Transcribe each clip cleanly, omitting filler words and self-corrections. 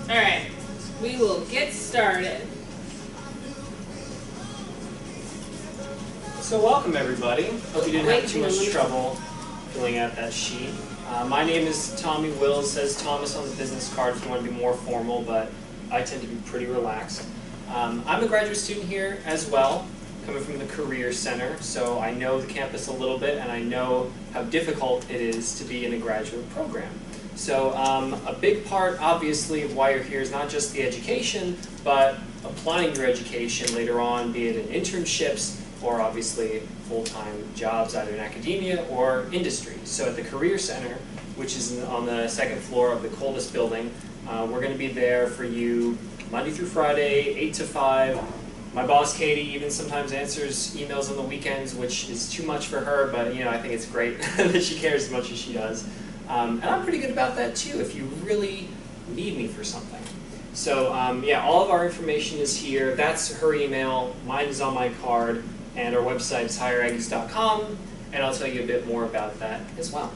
Alright, we will get started. So welcome everybody. Hope you didn't have too much trouble filling out that sheet. My name is Tommy Wills, says Thomas on the business card if you want to be more formal, but I tend to be pretty relaxed. I'm a graduate student here as well, coming from the Career Center, so I know the campus a little bit and I know how difficult it is to be in a graduate program. So a big part, obviously, of why you're here is not just the education, but applying your education later on, be it in internships or obviously full-time jobs either in academia or industry. So at the Career Center, which is on the second floor of the Coldest building, we're going to be there for you Monday through Friday, 8 to 5. My boss, Katie, even sometimes answers emails on the weekends, which is too much for her, but I think it's great that she cares as much as she does. And I'm pretty good about that too if you really need me for something. So yeah, all of our information is here. That's her email, mine is on my card, and our website is higheraggies.com, and I'll tell you a bit more about that as well.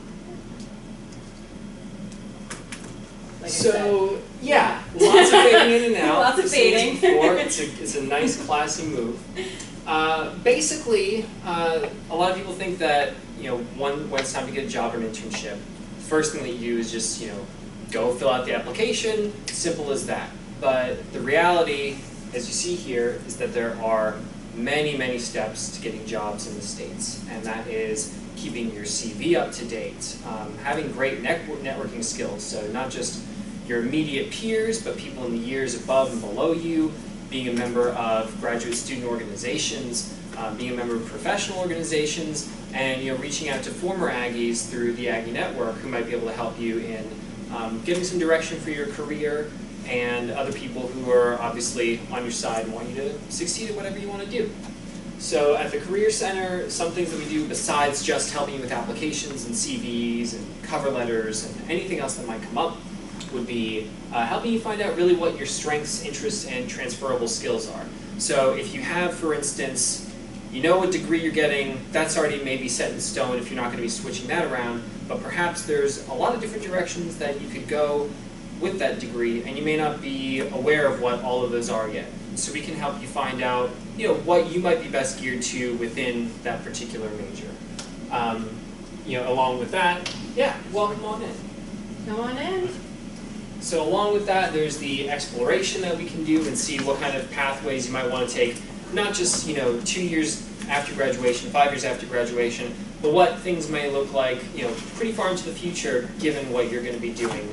So yeah, lots of fading in and out. Lots of fading. It's a nice classy move. Basically, a lot of people think that when it's time to get a job or an internship, first thing that you do is just go fill out the application. Simple as that. But the reality, as you see here, is that there are many steps to getting jobs in the States, and that is keeping your CV up to date, having great networking skills, so not just your immediate peers, but people in the years above and below you, being a member of graduate student organizations, being a member of professional organizations, and reaching out to former Aggies through the Aggie Network who might be able to help you in getting some direction for your career, and other people who are obviously on your side and want you to succeed at whatever you want to do. So at the Career Center, some things that we do besides just helping you with applications and CVs and cover letters and anything else that might come up would be helping you find out really what your strengths, interests, and transferable skills are. So if you have, for instance, what degree you're getting, that's already maybe set in stone if you're not going to be switching that around, but perhaps there's a lot of different directions that you could go with that degree, and you may not be aware of what all of those are yet. So we can help you find out, what you might be best geared to within that particular major. Along with that, yeah, welcome on in. Come on in. So along with that, there's the exploration that we can do and see what kind of pathways you might want to take, not just 2 years after graduation, 5 years after graduation, but what things may look like, pretty far into the future, given what you're going to be doing,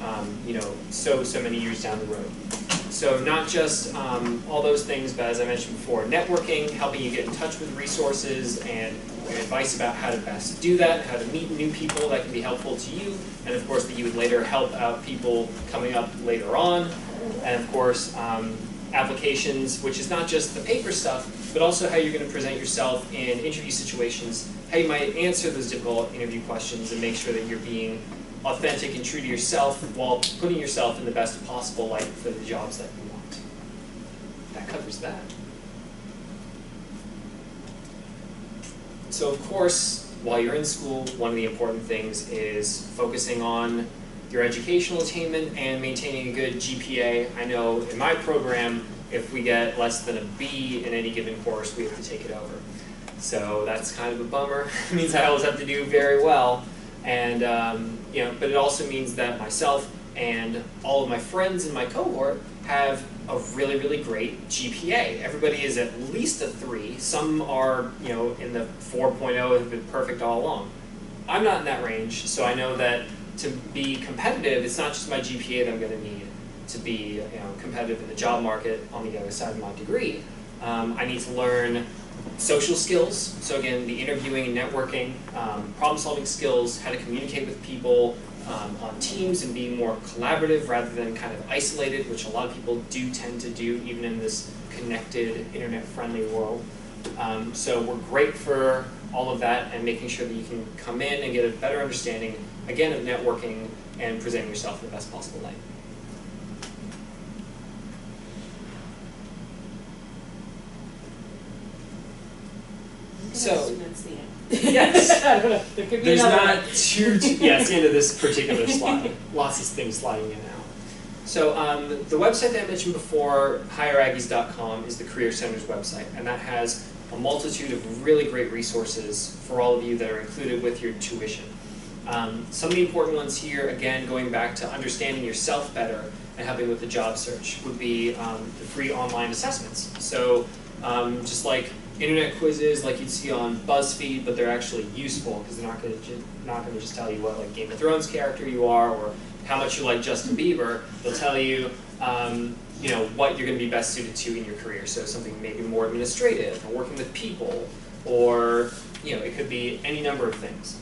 so many years down the road. So not just all those things, but as I mentioned before, networking, helping you get in touch with resources and advice about how to best do that, how to meet new people that can be helpful to you, and of course that you would later help out people coming up later on, and of course applications, which is not just the paper stuff, but also how you're going to present yourself in interview situations, how you might answer those difficult interview questions and make sure that you're being authentic and true to yourself while putting yourself in the best possible light for the jobs that you want. That covers that. So of course, while you're in school, one of the important things is focusing on your educational attainment and maintaining a good GPA. I know in my program, if we get less than a B in any given course, we have to take it over. So that's kind of a bummer. It means I always have to do very well. And but it also means that myself and all of my friends in my cohort have a really great GPA. Everybody is at least a 3. Some are in the 4.0 have been perfect all along. I'm not in that range, so I know that to be competitive, it's not just my GPA that I'm going to need to be competitive in the job market on the other side of my degree. I need to learn social skills, so again, the interviewing and networking, problem-solving skills, how to communicate with people on teams and be more collaborative rather than kind of isolated, which a lot of people do tend to do even in this connected, internet-friendly world. So we're great for all of that and making sure that you can come in and get a better understanding, again, of networking and presenting yourself in the best possible light. So, yes, there's not too, yeah, it's the end of this particular slide. Lots of things sliding in and out. So the website that I mentioned before, higheraggies.com, is the Career Center's website, and that has a multitude of really great resources for all of you that are included with your tuition. Some of the important ones here, again, going back to understanding yourself better and helping with the job search, would be the free online assessments. So just like internet quizzes like you'd see on BuzzFeed, but they're actually useful because they're not going to just tell you what like Game of Thrones character you are or how much you like Justin Bieber. They'll tell you, you know, what you're going to be best suited to in your career. So something maybe more administrative, or working with people, or you know, it could be any number of things.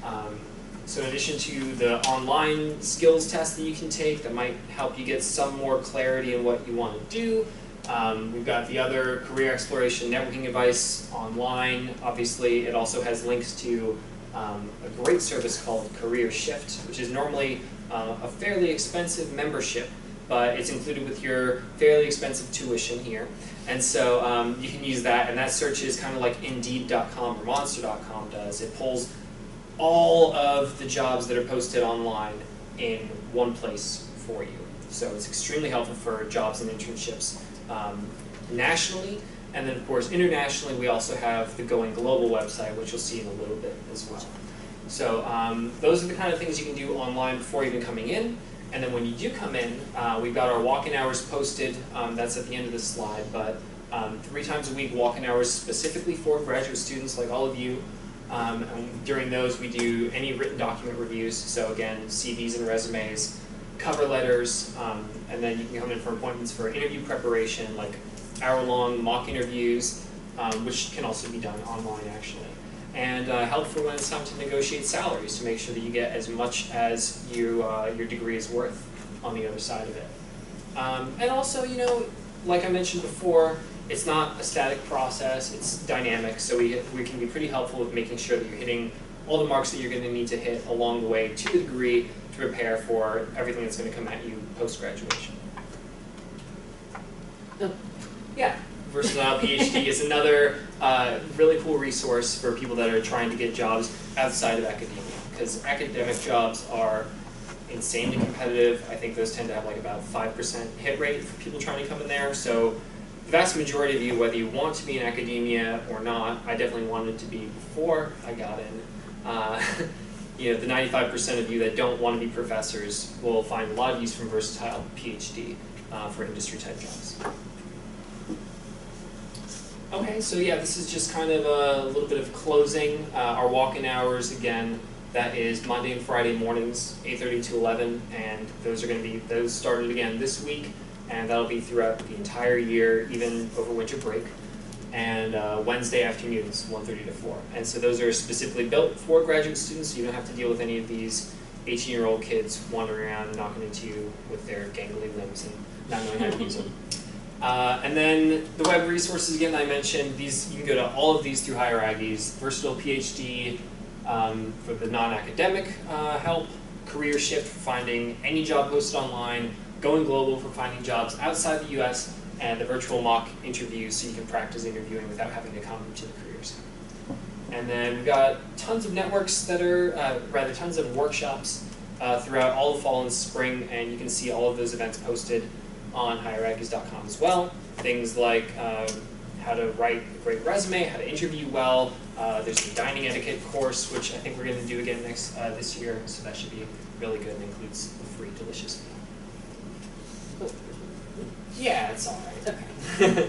So in addition to the online skills test that you can take that might help you get some more clarity in what you want to do, we've got the other career exploration networking advice online. Obviously, it also has links to a great service called Career Shift, which is normally a fairly expensive membership, but it's included with your fairly expensive tuition here. And so you can use that, and that search is kind of like Indeed.com or Monster.com does. It pulls all of the jobs that are posted online in one place for you. So it's extremely helpful for jobs and internships nationally, and then of course internationally we also have the Going Global website, which you'll see in a little bit as well. So those are the kind of things you can do online before even coming in, and then when you do come in, we've got our walk-in hours posted. That's at the end of this slide, but 3 times a week walk-in hours specifically for graduate students like all of you. And during those we do any written document reviews, so again, CVs and resumes, cover letters, and then you can come in for appointments for interview preparation, like hour-long mock interviews, which can also be done online actually. And help for when it's time to negotiate salaries to make sure that you get as much as your degree is worth on the other side of it. And also, you know, like I mentioned before, it's not a static process, it's dynamic, so we can be pretty helpful with making sure that you're hitting all the marks that you're going to need to hit along the way to the degree to prepare for everything that's going to come at you post-graduation. Yeah, Versatile PhD is another really cool resource for people that are trying to get jobs outside of academia, because academic jobs are insanely competitive. I think those tend to have like about 5% hit rate for people trying to come in there. So the vast majority of you, whether you want to be in academia or not, I definitely wanted to be before I got in. You know, the 95% of you that don't want to be professors will find a lot of use from Versatile PhD for industry type jobs. Okay, so yeah, this is just kind of a little bit of closing. Our walk-in hours, again, that is Monday and Friday mornings, 8:30 to 11, and those are going to be, those started again this week, and that'll be throughout the entire year, even over winter break. And Wednesday afternoons, 1:30 to 4. And so those are specifically built for graduate students, so you don't have to deal with any of these 18-year-old kids wandering around and knocking into you with their gangly limbs and not knowing how to use them. And then the web resources, again, I mentioned, these, you can go to all of these through Higher Aggies. Versatile PhD for the non-academic help, Career Shift for finding any job posted online, Going Global for finding jobs outside the US, and the virtual mock interviews so you can practice interviewing without having to come to the Career Center. And then we've got tons of networks that are, rather tons of workshops throughout all the fall and spring, and you can see all of those events posted on higheraggies.com as well. Things like how to write a great resume, how to interview well. There's a dining etiquette course, which I think we're going to do again this year, so that should be really good and includes a free delicious meal. Yeah, it's all right. Okay.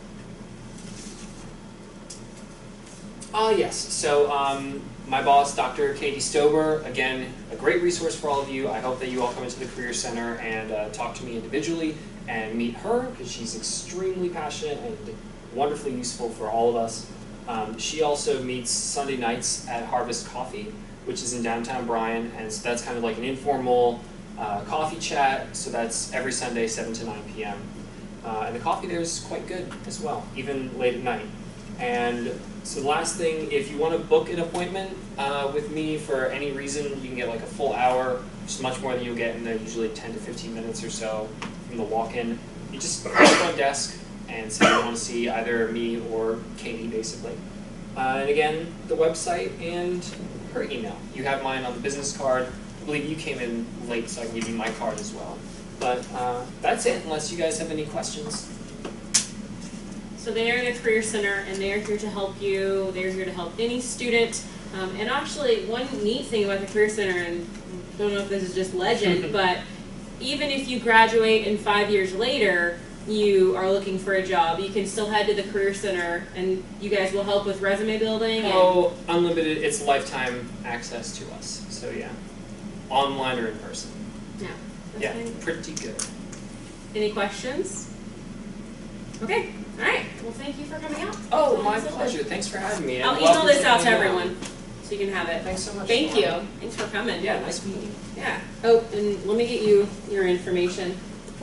Yes, so my boss, Dr. Katie Stober, again, a great resource for all of you. I hope that you all come into the Career Center and talk to me individually and meet her, because she's extremely passionate and wonderfully useful for all of us. She also meets Sunday nights at Harvest Coffee, which is in downtown Bryan, and so that's kind of like an informal coffee chat, so that's every Sunday, 7 to 9 p.m. And the coffee there is quite good as well, even late at night. And so the last thing, if you want to book an appointment with me for any reason, you can get like a full hour, which is much more than you'll get in the usually 10 to 15 minutes or so from the walk-in. You just go to the front desk and say you want to see either me or Katie, basically. And again, the website and her email. You have mine on the business card. I believe you came in late, so I can give you my card as well. But that's it, unless you guys have any questions. So they are the Career Center, and they are here to help you. They're here to help any student. And actually, one neat thing about the Career Center, and I don't know if this is just legend, but even if you graduate and 5 years later, you are looking for a job, you can still head to the Career Center, and you guys will help with resume building. Oh, unlimited, it's lifetime access to us. So yeah, online or in person. Yeah. Yeah, pretty good. Any questions? Okay, all right. Well, thank you for coming out. Oh, my pleasure. Thanks for having me. I'll email this out to everyone so you can have it. Thanks so much. Thank you. Thanks for coming. Yeah, nice meeting you. Yeah. Oh, and let me get you your information.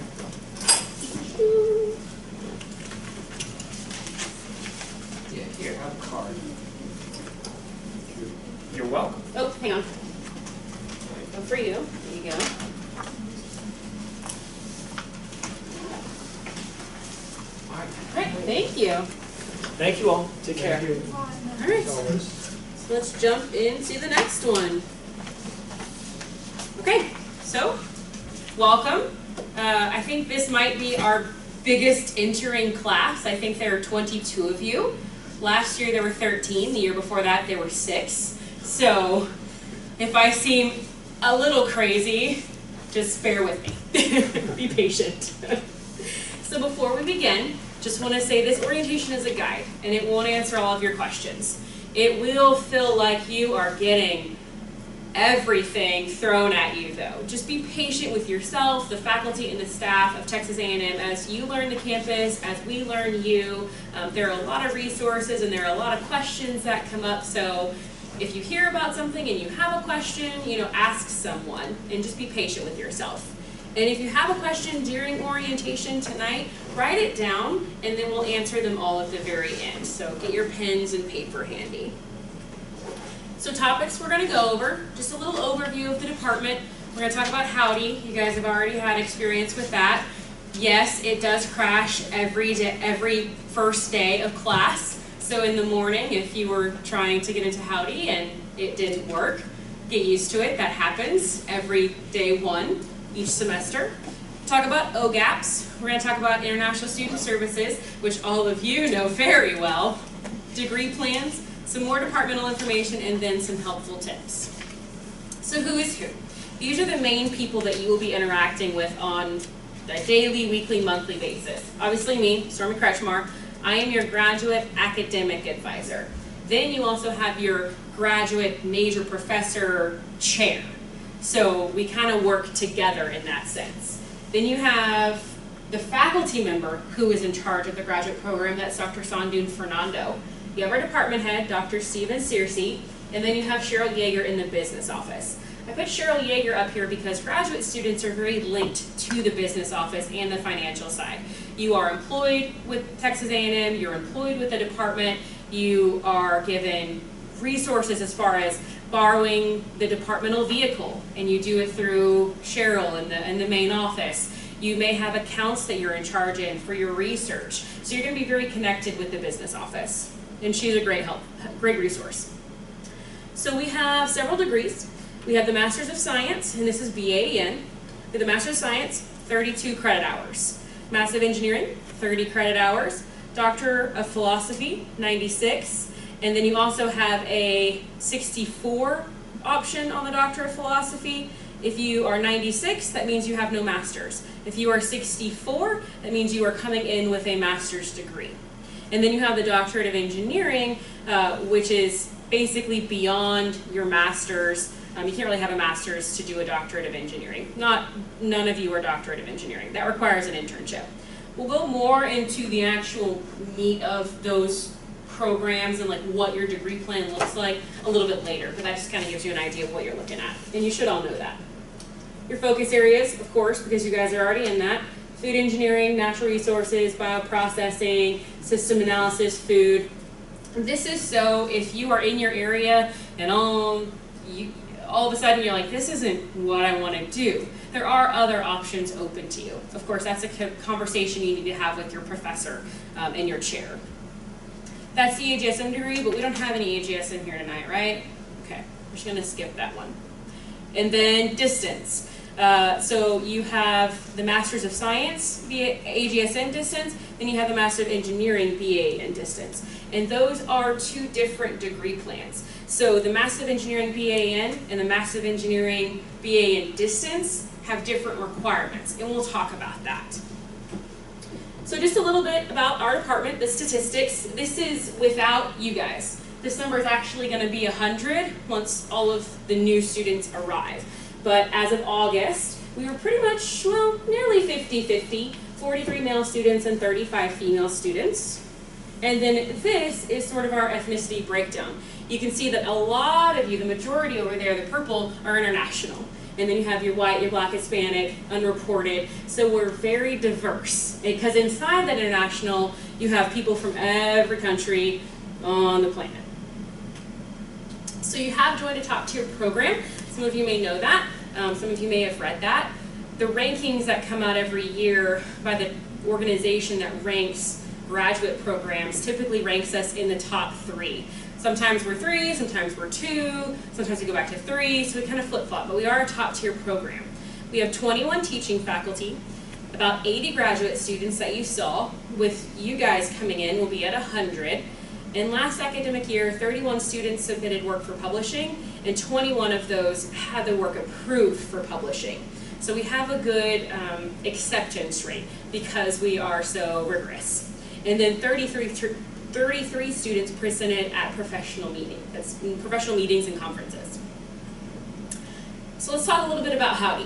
Yeah, here, have a card. You're welcome. Oh, hang on. Oh, for you. There you go. All right, thank you. Thank you all. Take care. All right, so let's jump into the next one. Okay, so welcome. I think this might be our biggest entering class. I think there are 22 of you. Last year there were 13. The year before that there were 6. So if I seem a little crazy, just bear with me. Be patient. So before we begin, just want to say this orientation is a guide, and it won't answer all of your questions. It will feel like you are getting everything thrown at you, though. Just be patient with yourself, the faculty, and the staff of Texas A&M as you learn the campus, as we learn you. There are a lot of resources and there are a lot of questions that come up, so if you hear about something and you have a question, ask someone and just be patient with yourself. And if you have a question during orientation tonight, write it down and then we'll answer them all at the very end. So get your pens and paper handy. So topics we're going to go over, just a little overview of the department. We're going to talk about Howdy. You guys have already had experience with that. Yes, it does crash every first day of class. So in the morning, if you were trying to get into Howdy and it didn't work, get used to it. That happens every day one, each semester. Talk about OGAPs. We're going to talk about International Student Services, which all of you know very well. Degree plans, some more departmental information, and then some helpful tips. So who is who? These are the main people that you will be interacting with on a daily, weekly, monthly basis. Obviously me, Stormy Kretschmar. I am your graduate academic advisor. Then you also have your graduate major professor chair. So we kind of work together in that sense. Then you have the faculty member who is in charge of the graduate program. That's Dr. Sandun Fernando. You have our department head, Dr. Steven Searcy, and then you have Cheryl Yeager in the business office. I put Cheryl Yeager up here because graduate students are very linked to the business office and the financial side. You are employed with Texas A&M, you're employed with the department, you are given resources as far as borrowing the departmental vehicle, and you do it through Cheryl in the main office. You may have accounts that you're in charge in for your research. So you're going to be very connected with the business office. And she's a great help, great resource. So we have several degrees. We have the Master's of Science, and this is BAN. We have the Master's of Science, 32 credit hours. Master of Engineering, 30 credit hours. Doctor of Philosophy, 96. And then you also have a 64 option on the Doctor of Philosophy. If you are 96, that means you have no master's. If you are 64, that means you are coming in with a master's degree. And then you have the Doctorate of Engineering, which is basically beyond your master's. You can't really have a master's to do a Doctorate of Engineering. None of you are Doctorate of Engineering. That requires an internship. We'll go more into the actual meat of those programs and like what your degree plan looks like a little bit later, but that just kind of gives you an idea of what you're looking at. And you should all know that. Your focus areas, of course, because you guys are already in that: food engineering, natural resources, bioprocessing, system analysis, food. This is so if you are in your area and all of a sudden you're like, this isn't what I want to do, there are other options open to you. Of course, that's a conversation you need to have with your professor and your chair. That's the AGSM degree, but we don't have any AGSM here tonight, right? Okay, we're just going to skip that one. And then distance. So you have the Masters of Science via AGSN distance, then you have the Master of Engineering BA in distance. And those are two different degree plans. So the Master of Engineering BA in and the Master of Engineering BA in distance have different requirements, and we'll talk about that. So just a little bit about our department, the statistics. This is without you guys. This number is actually going to be 100 once all of the new students arrive. But as of August, we were pretty much, well, nearly 50-50, 43 male students and 35 female students. And then this is sort of our ethnicity breakdown. You can see that a lot of you, the majority over there, the purple, are international. And then you have your white, your black, Hispanic, unreported. So we're very diverse. Because inside that international, you have people from every country on the planet. So you have joined a top tier program. Some of you may know that. Some of you may have read that. The rankings that come out every year by the organization that ranks graduate programs typically ranks us in the top 3. Sometimes we're 3, sometimes we're 2, sometimes we go back to 3, so we kind of flip-flop, but we are a top tier program. We have 21 teaching faculty, about 80 graduate students that you saw. With you guys coming in, we'll be at 100. And last academic year, 31 students submitted work for publishing, and 21 of those had the work approved for publishing. So we have a good acceptance rate because we are so rigorous. And then 33 students presented at professional meetings and conferences. So let's talk a little bit about Howdy.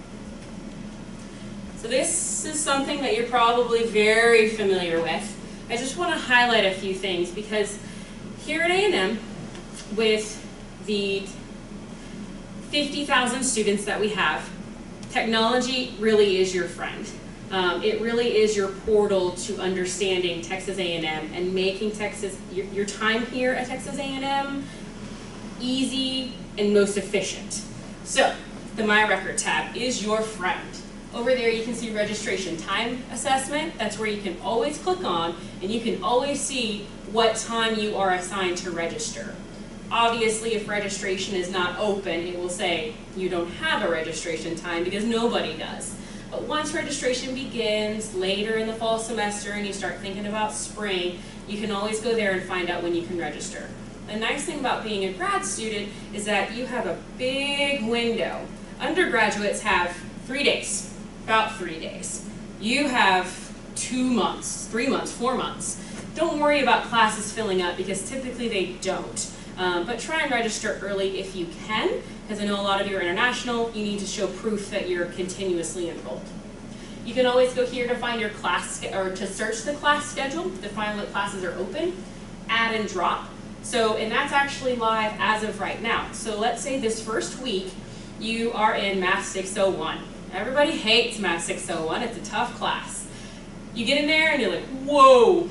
So this is something that you're probably very familiar with. I just want to highlight a few things because here at A&M, with the 50,000 students that we have, technology really is your friend. It really is your portal to understanding Texas A&M and making your time here at Texas A&M easy and most efficient. So the My Record tab is your friend. Over there you can see registration time assessment. That's where you can always click on and you can always see what time you are assigned to register. Obviously, if registration is not open, it will say you don't have a registration time because nobody does. But once registration begins later in the fall semester and you start thinking about spring, you can always go there and find out when you can register. The nice thing about being a grad student is that you have a big window. Undergraduates have 3 days, about 3 days. You have 2 months, 3 months, 4 months. Don't worry about classes filling up because typically they don't. But try and register early if you can, because I know a lot of you are international. You need to show proof that you're continuously enrolled. You can always go here to find your class, or to search the class schedule, to find what classes are open, add and drop. So, and that's actually live as of right now. So let's say this first week, you are in Math 601. Everybody hates Math 601, it's a tough class. You get in there and you're like, whoa,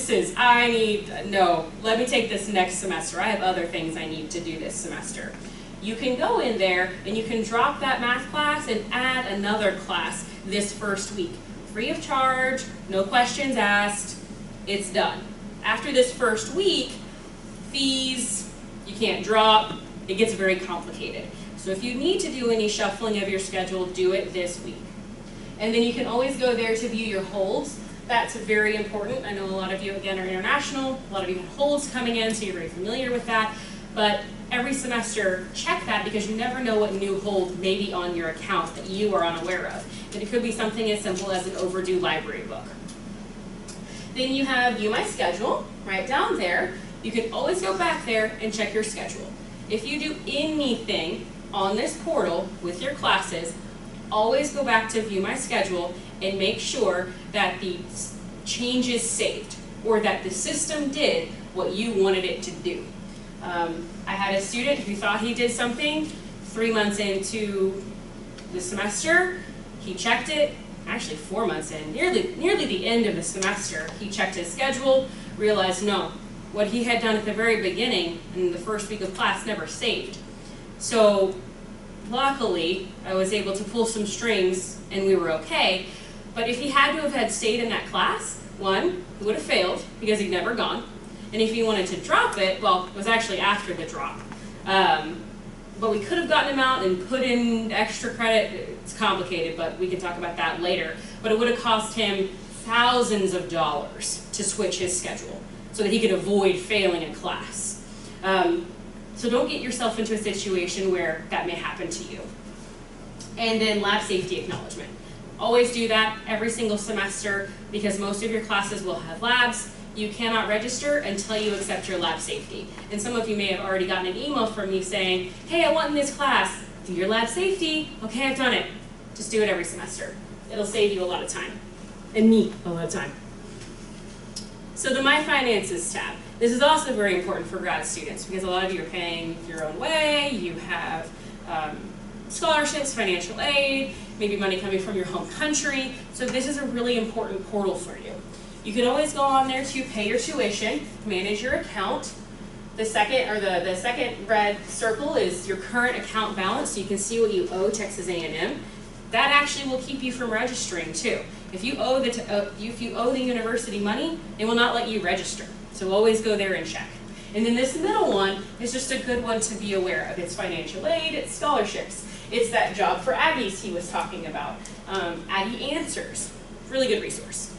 no, let me take this next semester. I have other things I need to do this semester. You can go in there and you can drop that math class and add another class this first week. Free of charge, no questions asked, it's done. After this first week, fees, you can't drop, it gets very complicated. So if you need to do any shuffling of your schedule, do it this week. And then you can always go there to view your holds. That's very important. I know a lot of you, again, are international. A lot of you have holds coming in, so you're very familiar with that. But every semester, check that because you never know what new hold may be on your account that you are unaware of. And it could be something as simple as an overdue library book. Then you have View My Schedule right down there. You can always go back there and check your schedule. If you do anything on this portal with your classes, always go back to View My Schedule and make sure that the change is saved or that the system did what you wanted it to do. I had a student who thought he did something 3 months into the semester. He checked it, actually 4 months in, nearly the end of the semester. He checked his schedule, realized no, what he had done at the very beginning in the first week of class never saved. So luckily, I was able to pull some strings and we were okay. But if he had to have had stayed in that class, one, he would have failed because he'd never gone. And if he wanted to drop it, well, it was actually after the drop. but we could have gotten him out and put in extra credit. It's complicated, but we can talk about that later. But it would have cost him thousands of dollars to switch his schedule so that he could avoid failing a class. So don't get yourself into a situation where that may happen to you. And then lab safety acknowledgement. Always do that every single semester because most of your classes will have labs. You cannot register until you accept your lab safety. And some of you may have already gotten an email from me saying, hey, I want in this class, do your lab safety. Okay, I've done it. Just do it every semester. It'll save you a lot of time. And me a lot of time. So the My Finances tab. This is also very important for grad students because a lot of you are paying your own way. You have scholarships, financial aid, maybe money coming from your home country. So this is a really important portal for you. You can always go on there to pay your tuition, manage your account. The second red circle is your current account balance, so you can see what you owe Texas A&M. That actually will keep you from registering too. If you owe the university money, they will not let you register. So always go there and check. And then this middle one is just a good one to be aware of. It's financial aid, it's scholarships. It's that job for Aggies he was talking about. Aggie Answers, really good resource.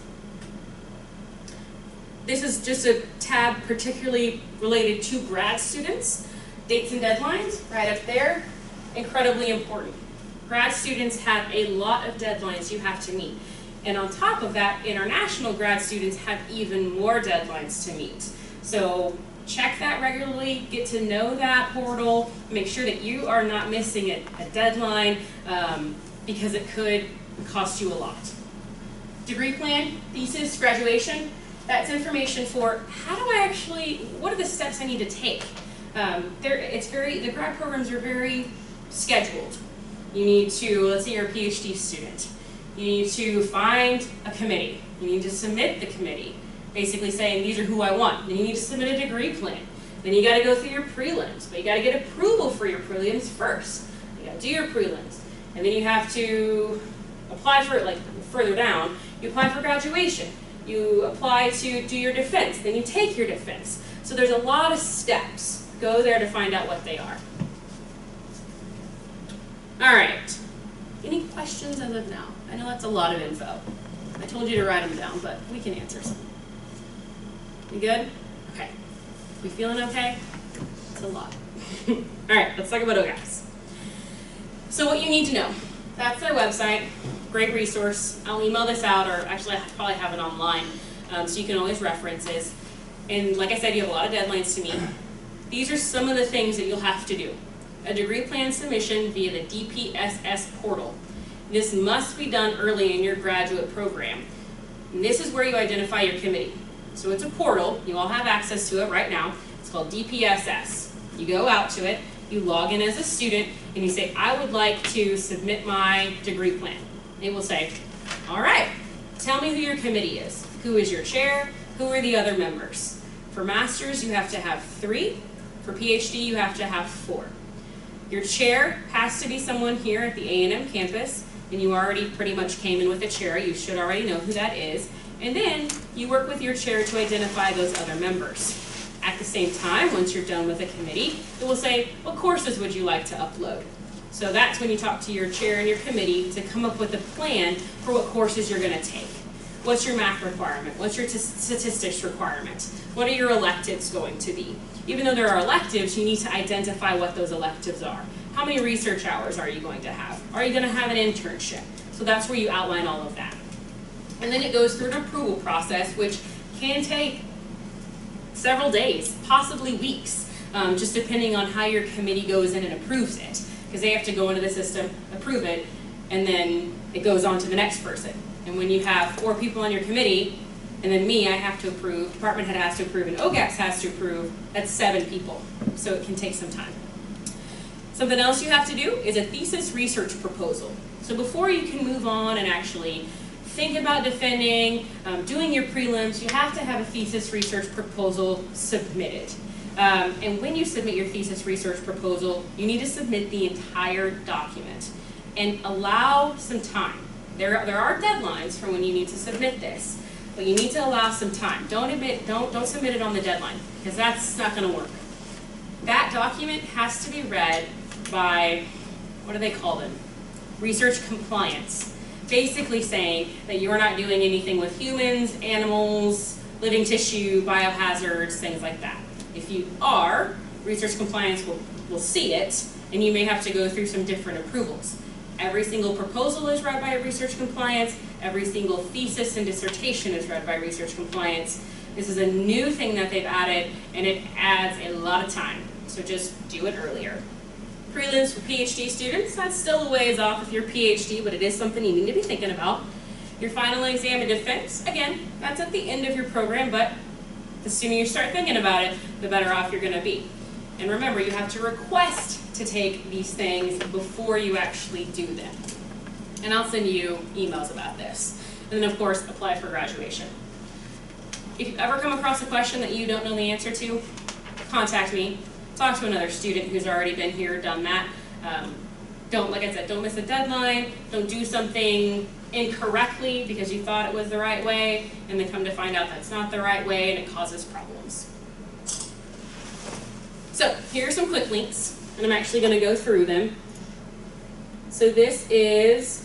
This is just a tab particularly related to grad students. Dates and deadlines, right up there, incredibly important. Grad students have a lot of deadlines you have to meet. And on top of that, international grad students have even more deadlines to meet. So check that regularly, get to know that portal, make sure that you are not missing a deadline because it could cost you a lot. Degree plan, thesis, graduation, that's information for what are the steps I need to take? The grad programs are very scheduled. You need to, let's say you're a PhD student, you need to find a committee. You need to submit the committee, basically saying these are who I want. Then you need to submit a degree plan. Then you got to go through your prelims, but you got to get approval for your prelims first. You got to do your prelims, and then you have to apply for it. Like further down, you apply for graduation. You apply to do your defense. Then you take your defense. So there's a lot of steps. Go there to find out what they are. All right. Any questions as of now? I know that's a lot of info. I told you to write them down, but we can answer some. You good? Okay. We feeling okay? It's a lot. All right, let's talk about OGAS. So what you need to know. That's their website. Great resource. I'll email this out, or actually I probably have it online, so you can always reference this. And like I said, you have a lot of deadlines to meet. These are some of the things that you'll have to do. A degree plan submission via the DPSS portal. This must be done early in your graduate program. And this is where you identify your committee. So it's a portal. You all have access to it right now. It's called DPSS. You go out to it, you log in as a student, and you say, I would like to submit my degree plan. It will say, all right, tell me who your committee is. Who is your chair? Who are the other members? For masters, you have to have 3. For PhD, you have to have 4. Your chair has to be someone here at the A&M campus, and you already pretty much came in with a chair. You should already know who that is. And then you work with your chair to identify those other members. At the same time, once you're done with a committee, it will say, what courses would you like to upload? So that's when you talk to your chair and your committee to come up with a plan for what courses you're going to take. What's your math requirement? What's your statistics requirement? What are your electives going to be? Even though there are electives, you need to identify what those electives are. How many research hours are you going to have? Are you going to have an internship? So that's where you outline all of that. And then it goes through an approval process, which can take several days, possibly weeks, just depending on how your committee goes in and approves it. Because they have to go into the system, approve it, and then it goes on to the next person. And when you have 4 people on your committee, and then me, I have to approve, department head has to approve, and OGAS has to approve, that's 7 people. So it can take some time. Something else you have to do is a thesis research proposal. So before you can move on and actually think about defending, doing your prelims, you have to have a thesis research proposal submitted. And when you submit your thesis research proposal, you need to submit the entire document and allow some time. There are deadlines for when you need to submit this, but you need to allow some time. Don't submit it on the deadline, because that's not going to work. That document has to be read by, what do they call them? Research compliance. Basically saying that you're not doing anything with humans, animals, living tissue, biohazards, things like that. If you are, research compliance will see it, and you may have to go through some different approvals. Every single proposal is read by research compliance. Every single thesis and dissertation is read by research compliance. This is a new thing that they've added, and it adds a lot of time. So just do it earlier. Prelims for PhD students, that's still a ways off if you're PhD, but it is something you need to be thinking about. Your final exam and defense, again, that's at the end of your program, but the sooner you start thinking about it, the better off you're going to be. And remember, you have to request to take these things before you actually do them. And I'll send you emails about this. And then, of course, apply for graduation. If you ever come across a question that you don't know the answer to, contact me. Talk to another student who's already been here, done that. Like I said, don't miss a deadline. Don't do something incorrectly because you thought it was the right way, and then come to find out that's not the right way, and it causes problems. So here are some quick links, and I'm actually going to go through them. So this is,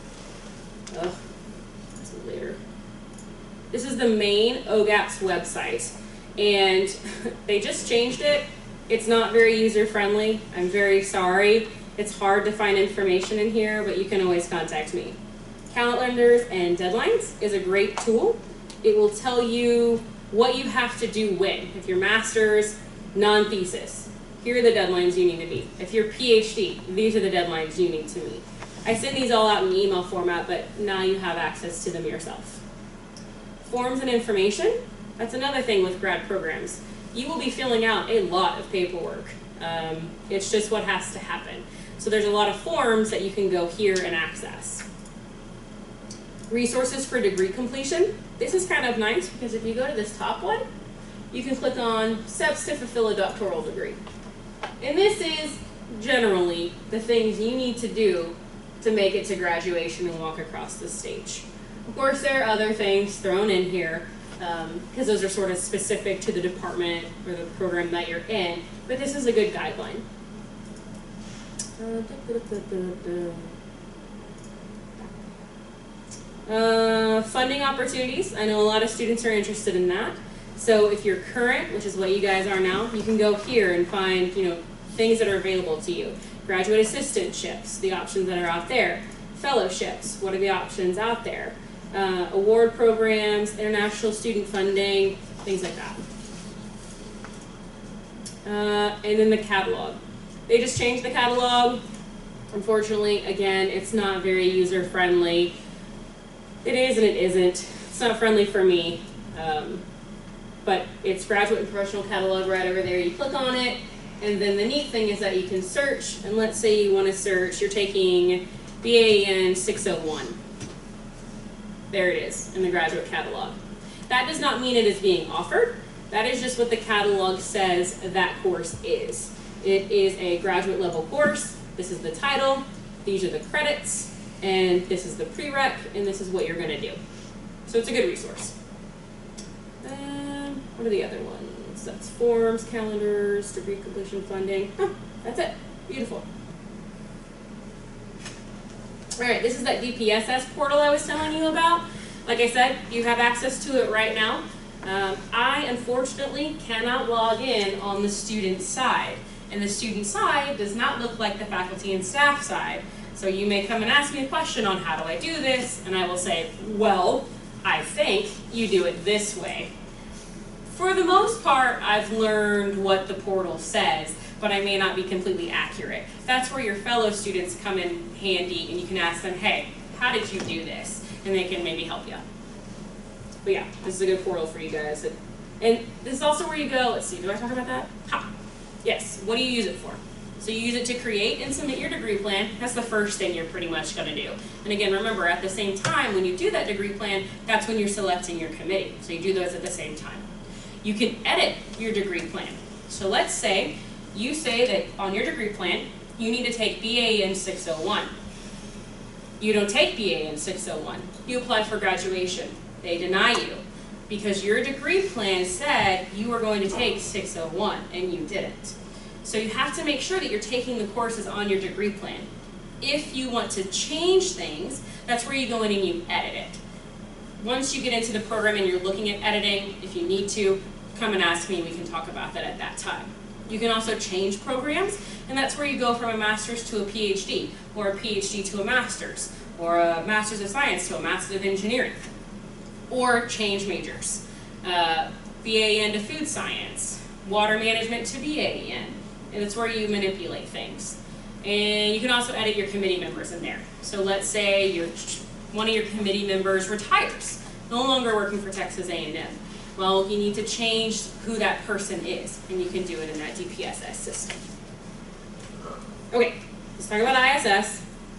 later. This is the main OGAPS website, and they just changed it. It's not very user-friendly. I'm very sorry. It's hard to find information in here, but you can always contact me. Calendars and deadlines is a great tool. It will tell you what you have to do when. If you're master's, non-thesis, here are the deadlines you need to meet. If you're PhD, these are the deadlines you need to meet. I send these all out in email format, but now you have access to them yourself. Forms and information, that's another thing with grad programs. You will be filling out a lot of paperwork. It's just what has to happen. So there's a lot of forms that you can go here and access. Resources for degree completion. This is kind of nice because if you go to this top one, you can click on steps to fulfill a doctoral degree. And this is generally the things you need to do to make it to graduation and walk across the stage. Of course, there are other things thrown in here because those are sort of specific to the department or the program that you're in, but this is a good guideline. Funding opportunities. I know a lot of students are interested in that. So if you're current, which is what you guys are now, you can go here and find, things that are available to you. Graduate assistantships, the options that are out there. Fellowships, what are the options out there? Award programs, international student funding, things like that. And then the catalog. They just changed the catalog. Unfortunately, again, it's not very user-friendly. It is and it isn't. It's not friendly for me. But it's graduate and professional catalog right over there. You click on it, and then the neat thing is that you can search, and let's say you want to search, you're taking BAN 601. There it is in the graduate catalog. That does not mean it is being offered. That is just what the catalog says that course is. It is a graduate level course. This is the title, these are the credits, and this is the prereq, and this is what you're going to do. So it's a good resource. What are the other ones? That's forms, calendars, degree completion funding. That's it. Beautiful. All right, this is that DPSS portal I was telling you about. Like I said, you have access to it right now. I, unfortunately, cannot log in on the student side. And the student side does not look like the faculty and staff side. So you may come and ask me a question on how do I do this, and I will say, well, I think you do it this way. For the most part, I've learned what the portal says, but I may not be completely accurate. That's where your fellow students come in handy, and you can ask them, hey, how did you do this? And they can maybe help you. But yeah, this is a good portal for you guys. And this is also where you go, let's see, do I talk about that? Ha! Yes, what do you use it for? So you use it to create and submit your degree plan. That's the first thing you're pretty much going to do. And again, remember, at the same time, when you do that degree plan, that's when you're selecting your committee. So you do those at the same time. You can edit your degree plan. So let's say you say that on your degree plan, you need to take BA in 601. You don't take BA in 601. You apply for graduation. They deny you because your degree plan said you were going to take 601 and you didn't. So you have to make sure that you're taking the courses on your degree plan. If you want to change things, that's where you go in and you edit it. Once you get into the program and you're looking at editing, if you need to, come and ask me, we can talk about that at that time. You can also change programs, and that's where you go from a master's to a PhD, or a PhD to a master's, or a master's of science to a master's of engineering, or change majors. BAN to food science, water management to BAN, and it's where you manipulate things. And you can also edit your committee members in there. So let's say one of your committee members retires, no longer working for Texas A&M. Well, you need to change who that person is, and you can do it in that DPSS system. Okay, let's talk about ISS.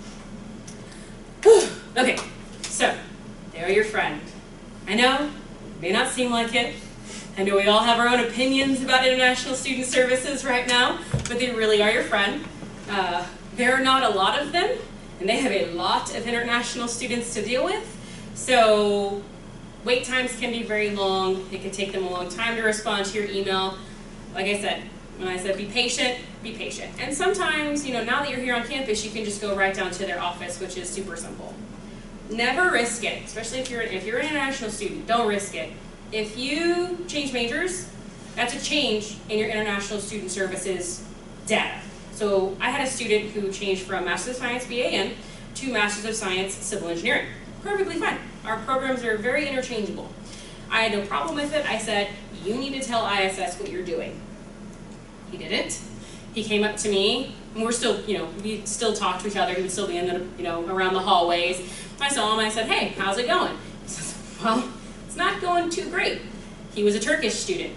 Okay, so they're your friend. I know, it may not seem like it. I know we all have our own opinions about international student services right now, but they really are your friend. There are not a lot of them, and they have a lot of international students to deal with. So wait times can be very long. It can take them a long time to respond to your email. Like I said, when I said be patient, be patient. And sometimes, now that you're here on campus, you can just go right down to their office, which is super simple. Never risk it, especially if you're an international student. Don't risk it. If you change majors, that's a change in your international student services data. So I had a student who changed from Master's of Science BAN to Master's of Science Civil Engineering. Perfectly fine. Our programs are very interchangeable. I had no problem with it. I said, you need to tell ISS what you're doing. He didn't. He came up to me, and we're still, we still talk to each other. He would still be in the, around the hallways. I saw him, I said, hey, how's it going? He says, well, it's not going too great. He was a Turkish student.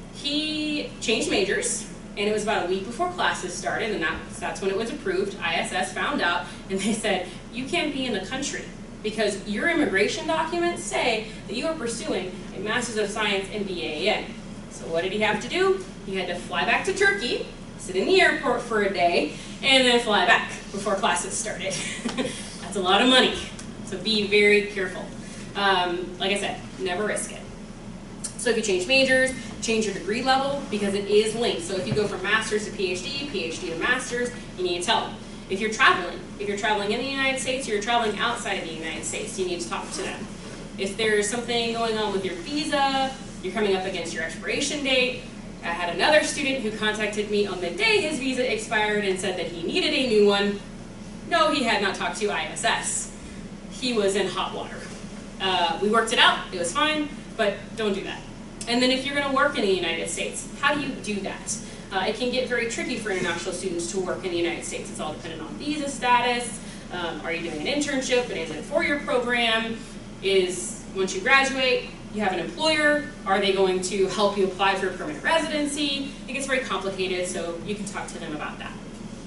He changed majors, and it was about a week before classes started, and that's when it was approved. ISS found out, and they said, you can't be in the country because your immigration documents say that you are pursuing a Master's of Science in BAN. So what did he have to do? He had to fly back to Turkey, sit in the airport for a day, and then fly back before classes started. That's a lot of money, so be very careful. Like I said, never risk it. So if you change majors, change your degree level, because it is linked. So if you go from master's to PhD, PhD to master's, you need to tell them. If you're traveling in the United States or you're traveling outside of the United States, you need to talk to them. If there's something going on with your visa, you're coming up against your expiration date. I had another student who contacted me on the day his visa expired and said that he needed a new one. No, he had not talked to ISS. He was in hot water. We worked it out, it was fine, but don't do that. And then if you're going to work in the United States, how do you do that? It can get very tricky for international students to work in the United States. It's all dependent on visa status. Are you doing an internship, and is it for your program? Once you graduate, you have an employer, are they going to help you apply for permanent residency? It gets very complicated, so you can talk to them about that.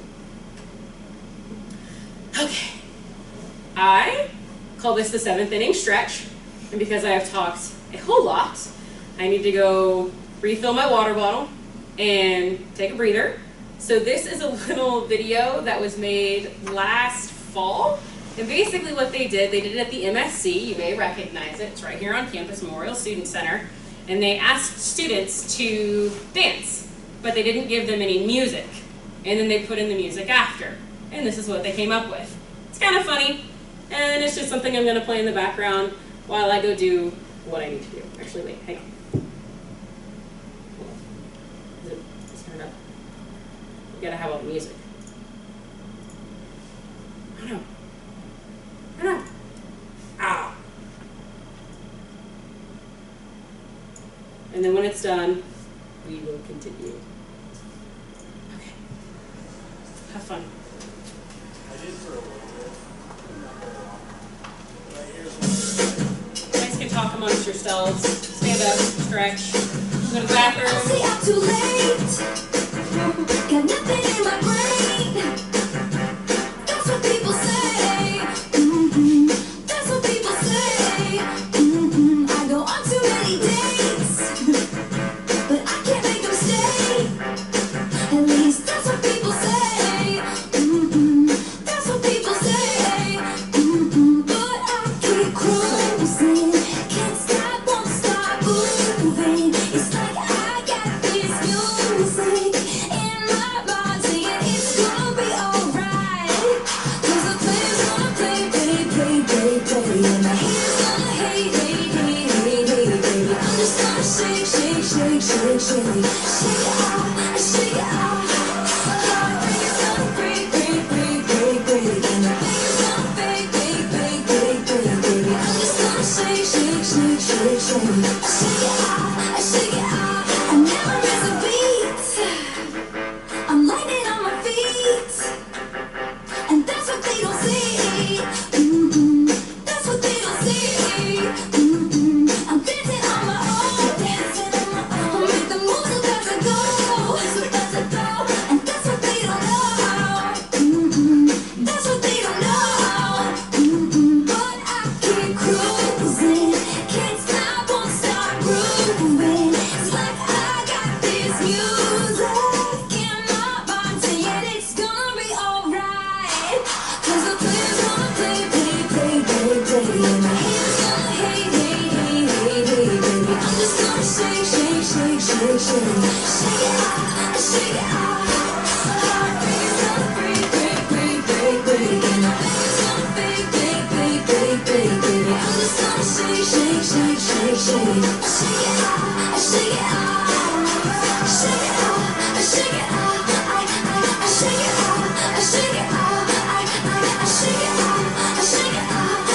Okay, I call this the 7th inning stretch, and because I have talked a whole lot, I need to go refill my water bottle and take a breather. So this is a little video that was made last fall. And basically what they did it at the MSC, you may recognize it, it's right here on campus, Memorial Student Center, and they asked students to dance, but they didn't give them any music. And then they put in the music after, and this is what they came up with. It's kind of funny, and it's just something I'm going to play in the background while I go do what I need to do. Actually, wait, hang on. Is it turned up? You gotta have all the music. I don't know. Ow. And then when it's done, we will continue. Okay. Have fun. I did for a little bit. You guys can talk amongst yourselves. Stand up, stretch, go to the bathroom. I see I'm too late. Got nothing in my brain. That's what people say. That's what people say. I go on too many dates, but I can't make them stay. At least that's what people say. That's what people say. But I keep cruising. Can't stop, won't stop moving. It's like I got this music in my I'm lightning on my feet, and that's what they don't see. That's what they don't see. I'm dancing on my own, I make the moves as I go, and that's what they don't know. That's what they don't know. But I keep cruising, can't stop, won't stop grooving. It's like I got this music in my mind, saying it's gonna be alright. 'Cause the players wanna play, and my hands gonna hey, baby. I'm just gonna shake, shake it out, shake it out. Heart rate's gonna break, and my hands gonna bake, baby. I'm just gonna shake, shake it out, shake it out, shake it out. I shake it out, I shake it out, I shake it out, I shake it out, I shake it out, I shake it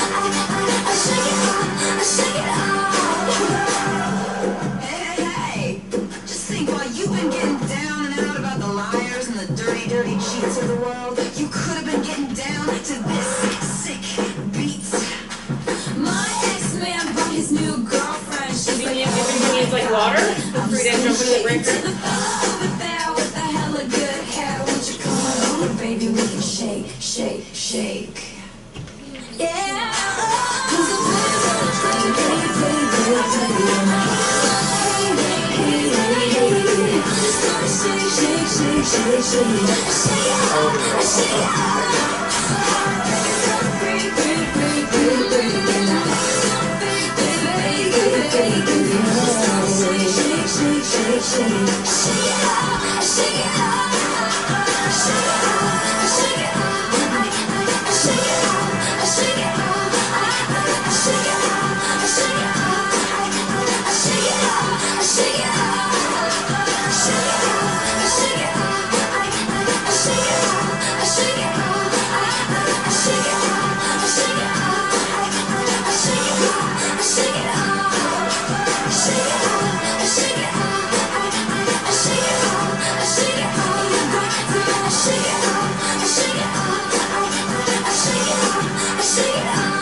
out. Hey, just think, while you've been getting down and out about the liars and the dirty, dirty cheats of the world, you could have been getting down to this sick beat. My ex-man brought his new girlfriend. She's like, Everybody needs like water. Feel free to jump into the breaker. over there with the hella good hair. Won't you come on over, baby? We can shake, shake. Yeah. 'Cause the players wanna play. And my hands hey. I'm just gonna shake. Shake it out, I shake it out. Heart rate's gonna break, and my hands gonna bake, baby. I'm just gonna shake it out, I shake it out. Shake it out, I shake it out. I shake it out, I shake it out. I shake it out, I shake it out. I shake it out, I shake it out. Shake it out, I shake it out. I shake it out, I shake it out. I shake it out, I shake it out. I shake it out, I shake it out. Shake it out, I shake it out. I shake it out, I shake it out. I shake it out, I shake it out. I shake it out, I shake it out.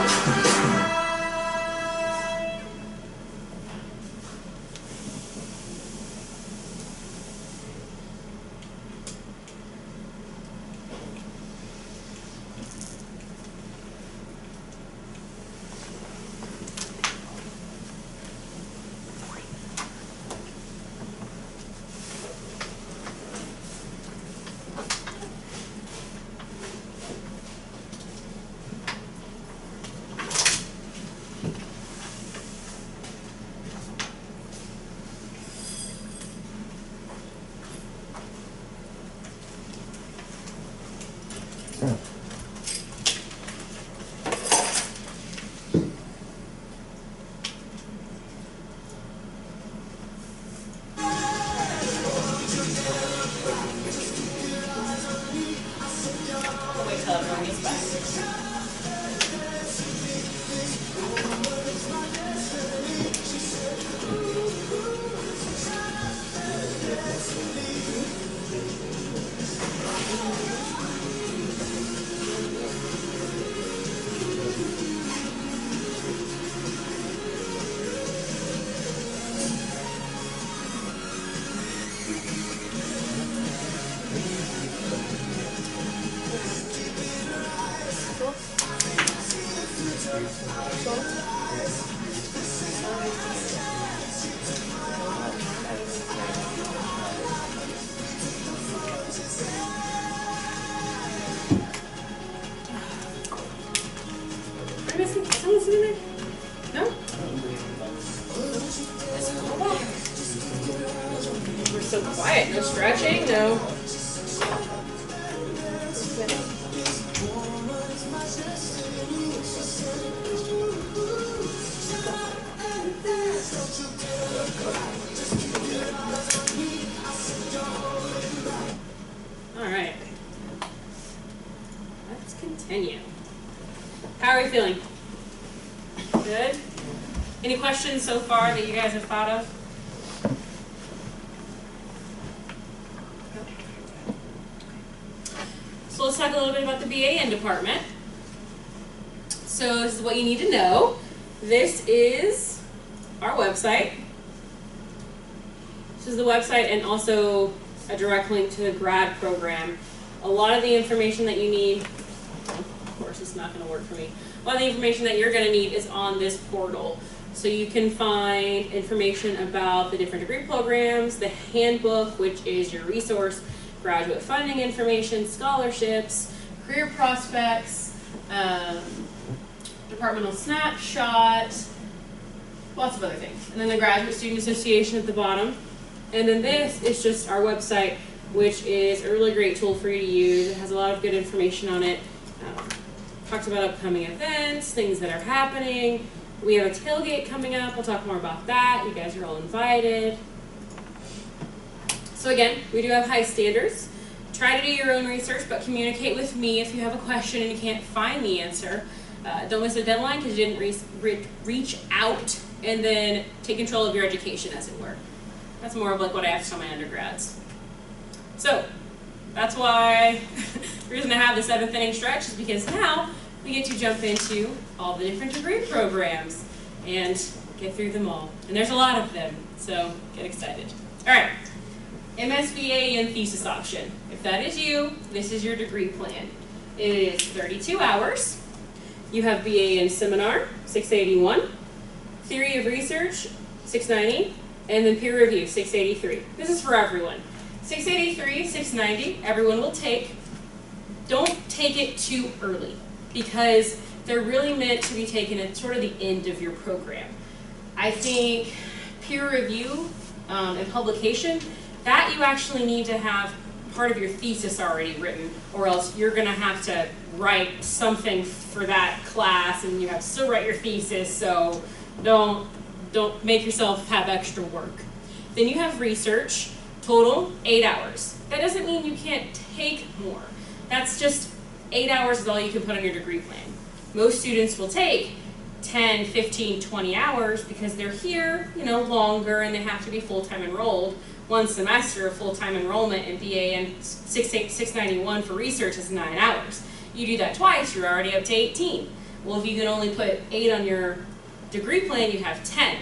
Someone's in there? No? We're so quiet. No stretching, no. How are we feeling? Good? Any questions so far that you guys have thought of? So let's talk a little bit about the BAN department. So this is what you need to know. This is our website. This is the website and also a direct link to the grad program. A lot of the information that you need, of course it's not going to work for me, a lot of the information that you're going to need is on this portal. So you can find information about the different degree programs, the handbook, which is your resource, graduate funding information, scholarships, career prospects, departmental snapshot, lots of other things. And then the Graduate Student Association at the bottom. And then this is just our website, which is a really great tool for you to use. It has a lot of good information on it. Talks about upcoming events, things that are happening. We have a tailgate coming up. We'll talk more about that. You guys are all invited. So again, we do have high standards. Try to do your own research, but communicate with me if you have a question and you can't find the answer. Don't miss a deadline because you didn't reach out, and then take control of your education, as it were. That's more of like what I have to tell my undergrads. So that's why the reason I have the 7th inning stretch is because now we get to jump into all the different degree programs and get through them all. And there's a lot of them, so get excited. All right, MSBA and thesis option. If that is you, this is your degree plan. It is 32 hours. You have BA in seminar, 681, theory of research, 690, and then peer review, 683. This is for everyone. 683, 690, everyone will take. Don't take it too early because they're really meant to be taken at sort of the end of your program. I think peer review and publication, that you actually need to have part of your thesis already written, or else you're going to have to write something for that class and you have to still write your thesis, so don't make yourself have extra work. Then you have research, total 8 hours. That doesn't mean you can't take more. That's just 8 hours is all you can put on your degree plan. Most students will take 10, 15, 20 hours because they're here, longer and they have to be full-time enrolled. One semester of full-time enrollment in BA and 691 for research is 9 hours. You do that twice, you're already up to 18. Well, if you can only put 8 on your degree plan, you have 10.